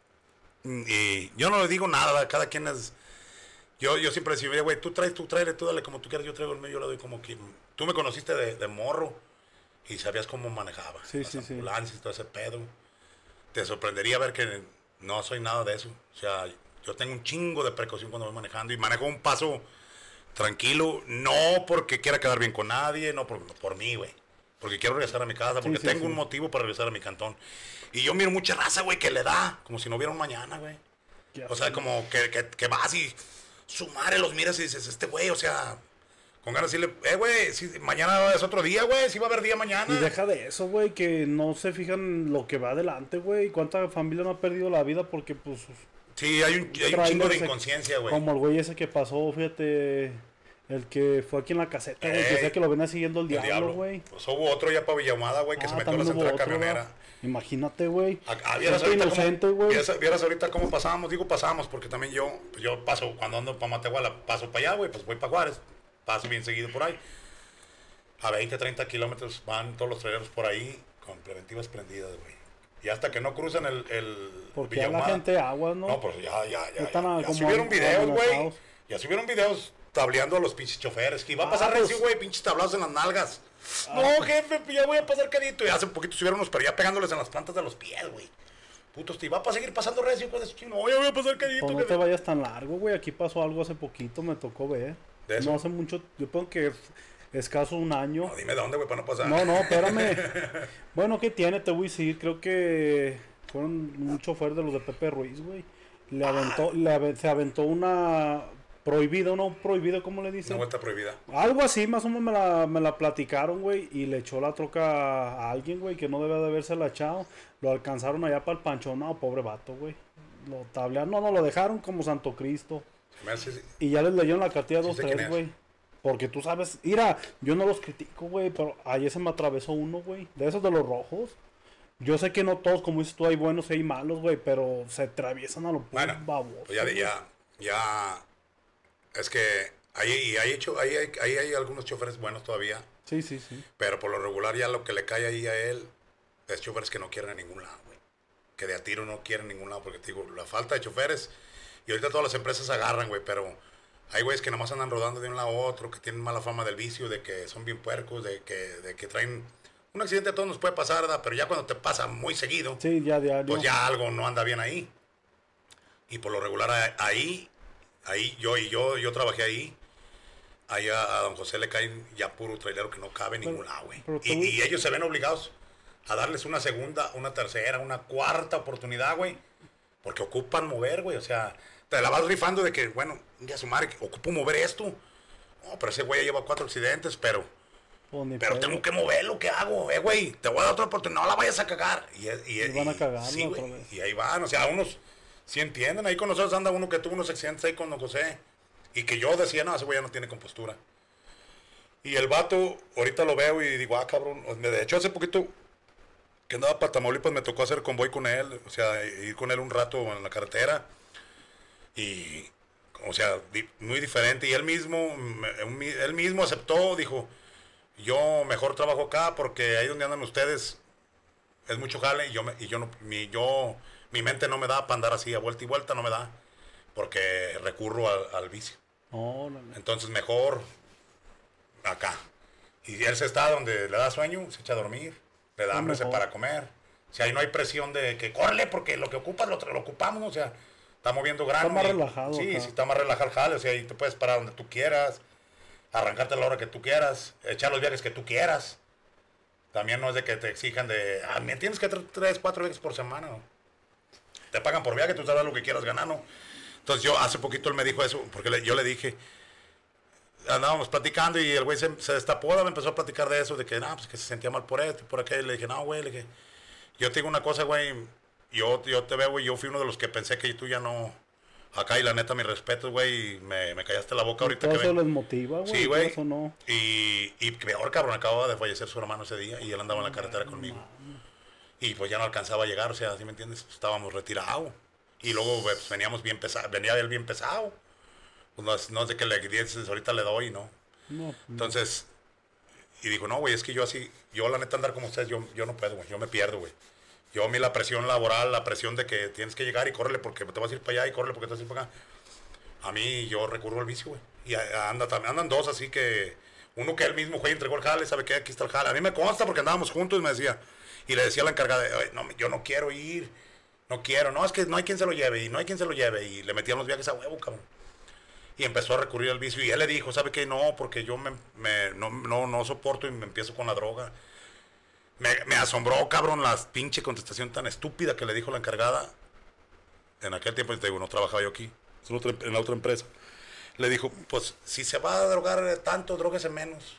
y yo no le digo nada, cada quien es. Yo siempre decía, güey, tú traes tu trailer, tú dale como tú quieras, yo traigo el mío, yo le doy como que. Tú me conociste de morro y sabías cómo manejaba. Sí. Ambulancias y todo ese pedo. Te sorprendería ver que no soy nada de eso. O sea, yo tengo un chingo de precaución cuando voy manejando y manejo un paso tranquilo, no porque quiera quedar bien con nadie, no por mí, güey. Porque quiero regresar a mi casa, porque tengo un motivo para regresar a mi cantón. Y yo miro mucha raza, güey, que le da, como si no hubiera un mañana, güey. O sea, como que vas y su madre los miras y dices, este güey, o sea, con ganas de decirle, güey, si mañana es otro día, güey, si va a haber día mañana. Y deja de eso, güey, que no se fijan lo que va adelante, güey. ¿Cuánta familia no ha perdido la vida porque, pues... Sí, hay un chingo de inconsciencia, güey. Como el güey ese que pasó, fíjate, el que fue aquí en la caseta, güey, que decía que lo venía siguiendo el diablo, güey. Pues hubo otro ya para Villahumada, güey, que se metió a la central camionera. Imagínate, güey. Inocente, güey. Vieras ahorita cómo pasábamos, porque también yo paso, cuando ando para Matehuala, paso para allá, güey, pues voy para Juárez, paso bien seguido por ahí. A 20, 30 kilómetros van todos los traileros por ahí con preventivas prendidas, güey. Y hasta que no cruzan el porque a la gente agua, ¿no? No, pues ya subieron videos, güey. Ya subieron videos tableando a los pinches choferes. Que iba a pasar recio, güey, pinches tablados en las nalgas. No, jefe, ya voy a pasar cadito. Y hace un poquito subieron unos, pero ya pegándoles en las plantas de los pies, güey. Putos, te va a seguir pasando recio con eso, chino. Oye, voy a pasar callito. Pues no te vayas tan largo, güey. Aquí pasó algo hace poquito, me tocó ver. ¿De eso? No hace mucho, yo creo que escaso un año. No, dime de dónde, güey, para no pasar. No, espérame. Bueno, ¿qué tiene? Te voy a decir, creo que fueron un chofer de los de Pepe Ruiz, güey. Se aventó una prohibida, ¿no? Prohibido, ¿cómo le dicen? Una vuelta prohibida. Algo así, más o menos me la platicaron, güey. Y le echó la troca a alguien, güey, que no debe de haberse la echado. Lo alcanzaron allá para el panchón. No, pobre vato, güey. Lo tablearon. No, lo dejaron como Santo Cristo. Me hace... Y ya les leyeron la cartilla Sí 2-3, güey. Porque tú sabes, mira, yo no los critico, güey, pero ayer se me atravesó uno, güey. De esos de los rojos. Yo sé que no todos, como dices tú, hay buenos y hay malos, güey, pero se atraviesan a los babosos. Pues ya. Es que ahí hay algunos choferes buenos todavía. Sí. Pero por lo regular ya lo que le cae ahí a él es choferes que no quieren a ningún lado, güey. Que de a tiro no quieren a ningún lado, porque te digo, la falta de choferes. Y ahorita todas las empresas agarran, güey, pero hay güeyes que nomás andan rodando de un lado a otro, que tienen mala fama del vicio, de que son bien puercos, de que traen... Un accidente a todos nos puede pasar, ¿verdad? Pero ya cuando te pasa muy seguido, Sí, ya diario. pues ya algo no anda bien ahí. Y por lo regular ahí yo trabajé ahí. Ahí a don José le caen ya puro trailero que no cabe en ningún lado, güey. Y ellos se ven obligados a darles una segunda, una tercera, una cuarta oportunidad, güey. Porque ocupan mover, güey. O sea, te la vas rifando de que, bueno, ya su madre, ocupo mover esto. No, pero ese güey ya lleva 4 accidentes, pero tengo que moverlo, ¿qué hago? Güey, te voy a dar otra oportunidad, no la vayas a cagar. Y van a cagarlo sí, otra güey, vez. y ahí van, o sea, unos sí entienden. Ahí con nosotros anda uno que tuvo unos accidentes ahí con don José. Y que yo decía, no, ese güey ya no tiene compostura. Y el vato, ahorita lo veo y digo, cabrón. De hecho, hace poquito que andaba para Tamaulipas, me tocó hacer convoy con él. O sea, ir con él un rato en la carretera. Y, o sea, muy diferente. Y él mismo aceptó, dijo, yo mejor trabajo acá porque ahí donde andan ustedes es mucho jale. Mi mente no me da para andar así a vuelta y vuelta, no me da. Porque recurro al vicio. Entonces mejor acá. Y él se está donde le da sueño, se echa a dormir, le da hambre para comer. O sea, ahí no hay presión de que corre porque lo que ocupas lo ocupamos, ¿no? O sea, está moviendo grano. Está más relajado. Sí, está más relajado el jale. O sea, ahí te puedes parar donde tú quieras, arrancarte a la hora que tú quieras, echar los viajes que tú quieras. También no es de que te exijan me tienes que 3, 4 viajes por semana, ¿no? Te pagan por viaje, tú sabes lo que quieras ganar, ¿no? Entonces yo, hace poquito él me dijo eso, porque yo le dije, andábamos platicando y el güey se destapó, me empezó a platicar de eso, de que, pues que se sentía mal por esto y por aquello. Le dije, no, güey, yo te digo una cosa, güey, yo te veo, güey, yo fui uno de los que pensé que tú ya no, acá, y la neta, mis respetos, güey, y me callaste la boca ahorita. Todo eso les motiva, güey. Sí, güey, eso no. y peor, cabrón, acababa de fallecer su hermano ese día y él andaba en la carretera conmigo. Y pues ya no alcanzaba a llegar, o sea, ¿sí me entiendes? Estábamos retirados. Y luego pues, veníamos bien pesado, venía él bien pesado. Pues no es de que le dices, ahorita le doy, ¿no? Entonces, y dijo, no, güey, es que yo la neta andar como ustedes, yo no puedo, güey, yo me pierdo, güey. Yo a mí la presión laboral, la presión de que tienes que llegar y córrele porque te vas a ir para allá y córrele porque te vas a ir para acá. A mí yo recurro al vicio, güey. Y andan dos así que, uno que él mismo, güey, entregó el jale, sabe que aquí está el jale. A mí me consta porque andábamos juntos y me decía, y le decía a la encargada, no, yo no quiero ir. No quiero, no, es que no hay quien se lo lleve, y no hay quien se lo lleve, y le metían los viajes a huevo, cabrón. Y empezó a recurrir al vicio, y él le dijo, ¿sabe qué? No, porque yo no soporto y me empiezo con la droga. Me asombró, cabrón, la pinche contestación tan estúpida que le dijo la encargada. En aquel tiempo, te digo, no trabajaba yo aquí, en la otra empresa. Le dijo, pues, si se va a drogar tanto, dróguese menos.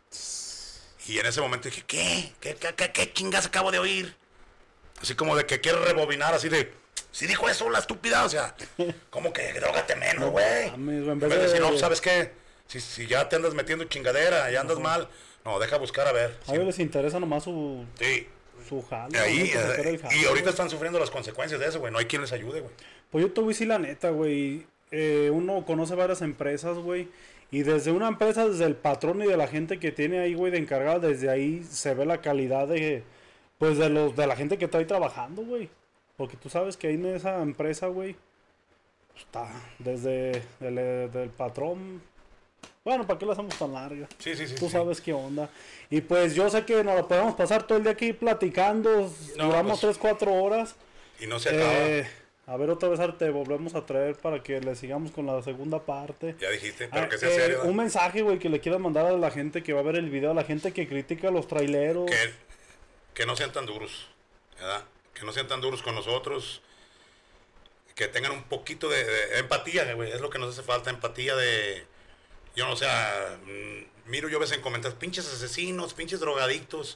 Y en ese momento dije, ¿Qué chingas acabo de oír? Así como de que quiere rebobinar, así de, si dijo eso la estúpida, o sea, como que drógate menos, güey. En vez de decir, no, ¿sabes qué? Si ya te andas metiendo chingadera, ya andas mal, no, deja buscar a ver. A ellos les interesa nomás su jale. Y ahorita están sufriendo las consecuencias de eso, güey, no hay quien les ayude, güey. Pues yo te voy a decir la neta, güey, uno conoce varias empresas, güey, y desde una empresa, desde el patrón y de la gente que tiene ahí, güey, de encargada, desde ahí se ve la calidad pues de la gente que está ahí trabajando, güey. Porque tú sabes que ahí en esa empresa, güey, está desde el patrón. Bueno, ¿para qué la hacemos tan larga? Sí. Tú sabes qué onda. Y pues yo sé que nos lo podemos pasar todo el día aquí platicando. Duramos 3-4 horas. Y no se acaba. A ver, otra vez te volvemos a traer para que le sigamos con la segunda parte. Ya dijiste, pero que sea serio. Un mensaje, güey, que le quieras mandar a la gente que va a ver el video, a la gente que critica a los traileros. Que no sean tan duros, ¿verdad? Que no sean tan duros con nosotros. Que tengan un poquito de empatía, güey. Es lo que nos hace falta, empatía de... Yo no sé, miro yo a veces en comentarios, pinches asesinos, pinches drogadictos.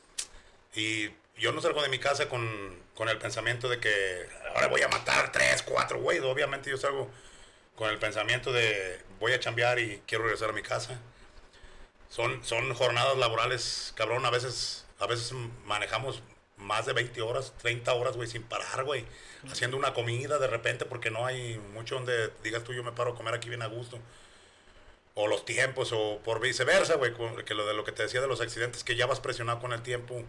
Y yo no salgo de mi casa con el pensamiento de que ahora voy a matar 3, 4, güey. Obviamente yo salgo con el pensamiento de voy a chambear y quiero regresar a mi casa. Son jornadas laborales, cabrón. A veces manejamos más de 20 horas, 30 horas, güey, sin parar, güey. Haciendo una comida de repente porque no hay mucho donde digas tú, yo me paro a comer aquí bien a gusto. O los tiempos, o por viceversa, güey. Que lo que te decía de los accidentes, que ya vas presionado con el tiempo.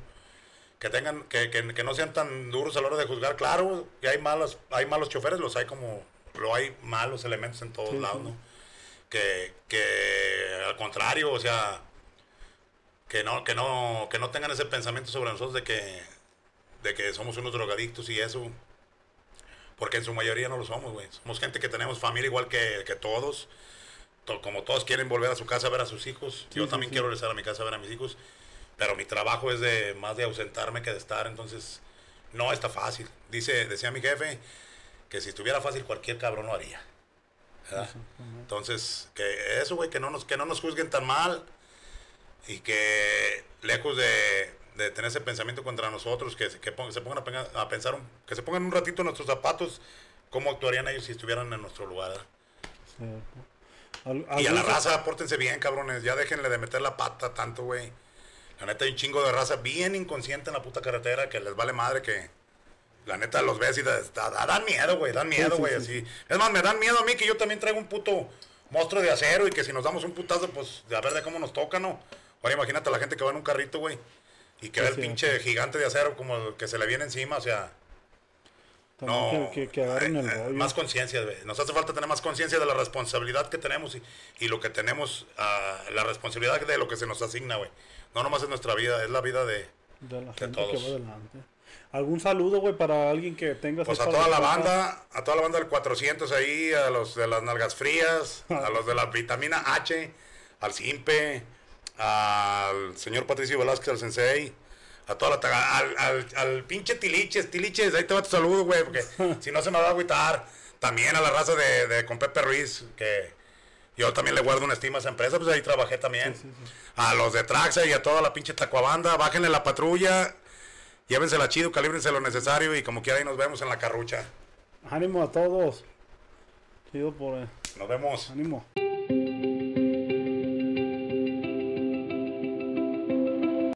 Que no sean tan duros a la hora de juzgar. Claro, que hay malos choferes, los hay como lo hay malos elementos en todos lados, ¿no? Que al contrario, o sea, que no tengan ese pensamiento sobre nosotros de que somos unos drogadictos y eso, porque en su mayoría no lo somos, güey. Somos gente que tenemos familia igual que todos, como todos quieren volver a su casa a ver a sus hijos. Yo también quiero regresar a mi casa a ver a mis hijos. Pero mi trabajo es más de ausentarme que de estar, entonces no está fácil. Decía mi jefe que si estuviera fácil cualquier cabrón lo haría, ¿verdad? Entonces, que eso, güey, que no nos juzguen tan mal y que lejos de tener ese pensamiento contra nosotros, que se pongan a pensar, que se pongan un ratito en nuestros zapatos, cómo actuarían ellos si estuvieran en nuestro lugar, ¿verdad? Y a la raza, pórtense bien, cabrones, ya déjenle de meter la pata tanto, güey. La neta hay un chingo de raza bien inconsciente en la puta carretera que les vale madre, que la neta los ves y dan miedo, güey, así. Es más, me dan miedo a mí que yo también traigo un puto monstruo de acero y que si nos damos un putazo, pues a ver de cómo nos toca, ¿no? Ahora imagínate a la gente que va en un carrito, güey, y que ve el pinche gigante de acero como el que se le viene encima, o sea... No, que agarren el rollo. Más conciencia, güey. Nos hace falta tener más conciencia de la responsabilidad que tenemos y lo que tenemos, la responsabilidad de lo que se nos asigna, güey. No nomás es nuestra vida, es la vida de la gente todos. Que va adelante. ¿Algún saludo, güey, para alguien que tenga... Pues a toda la banda del 400 ahí, a los de las nalgas frías, a los de la vitamina H, al Simpe, al señor Patricio Velázquez, al Sensei, a toda al pinche Tiliches, ahí te va tu saludo, güey, porque si no se me va a agüitar. También a la raza de con Pepe Ruiz, que yo también le guardo una estima a esa empresa, pues ahí trabajé también. Sí. A los de Traxa y a toda la pinche Tacuabanda, bájenle la patrulla, llévensela chido, calíbrense lo necesario y como quiera ahí nos vemos en la carrucha. Ánimo a todos. Chido por... Nos vemos. Ánimo.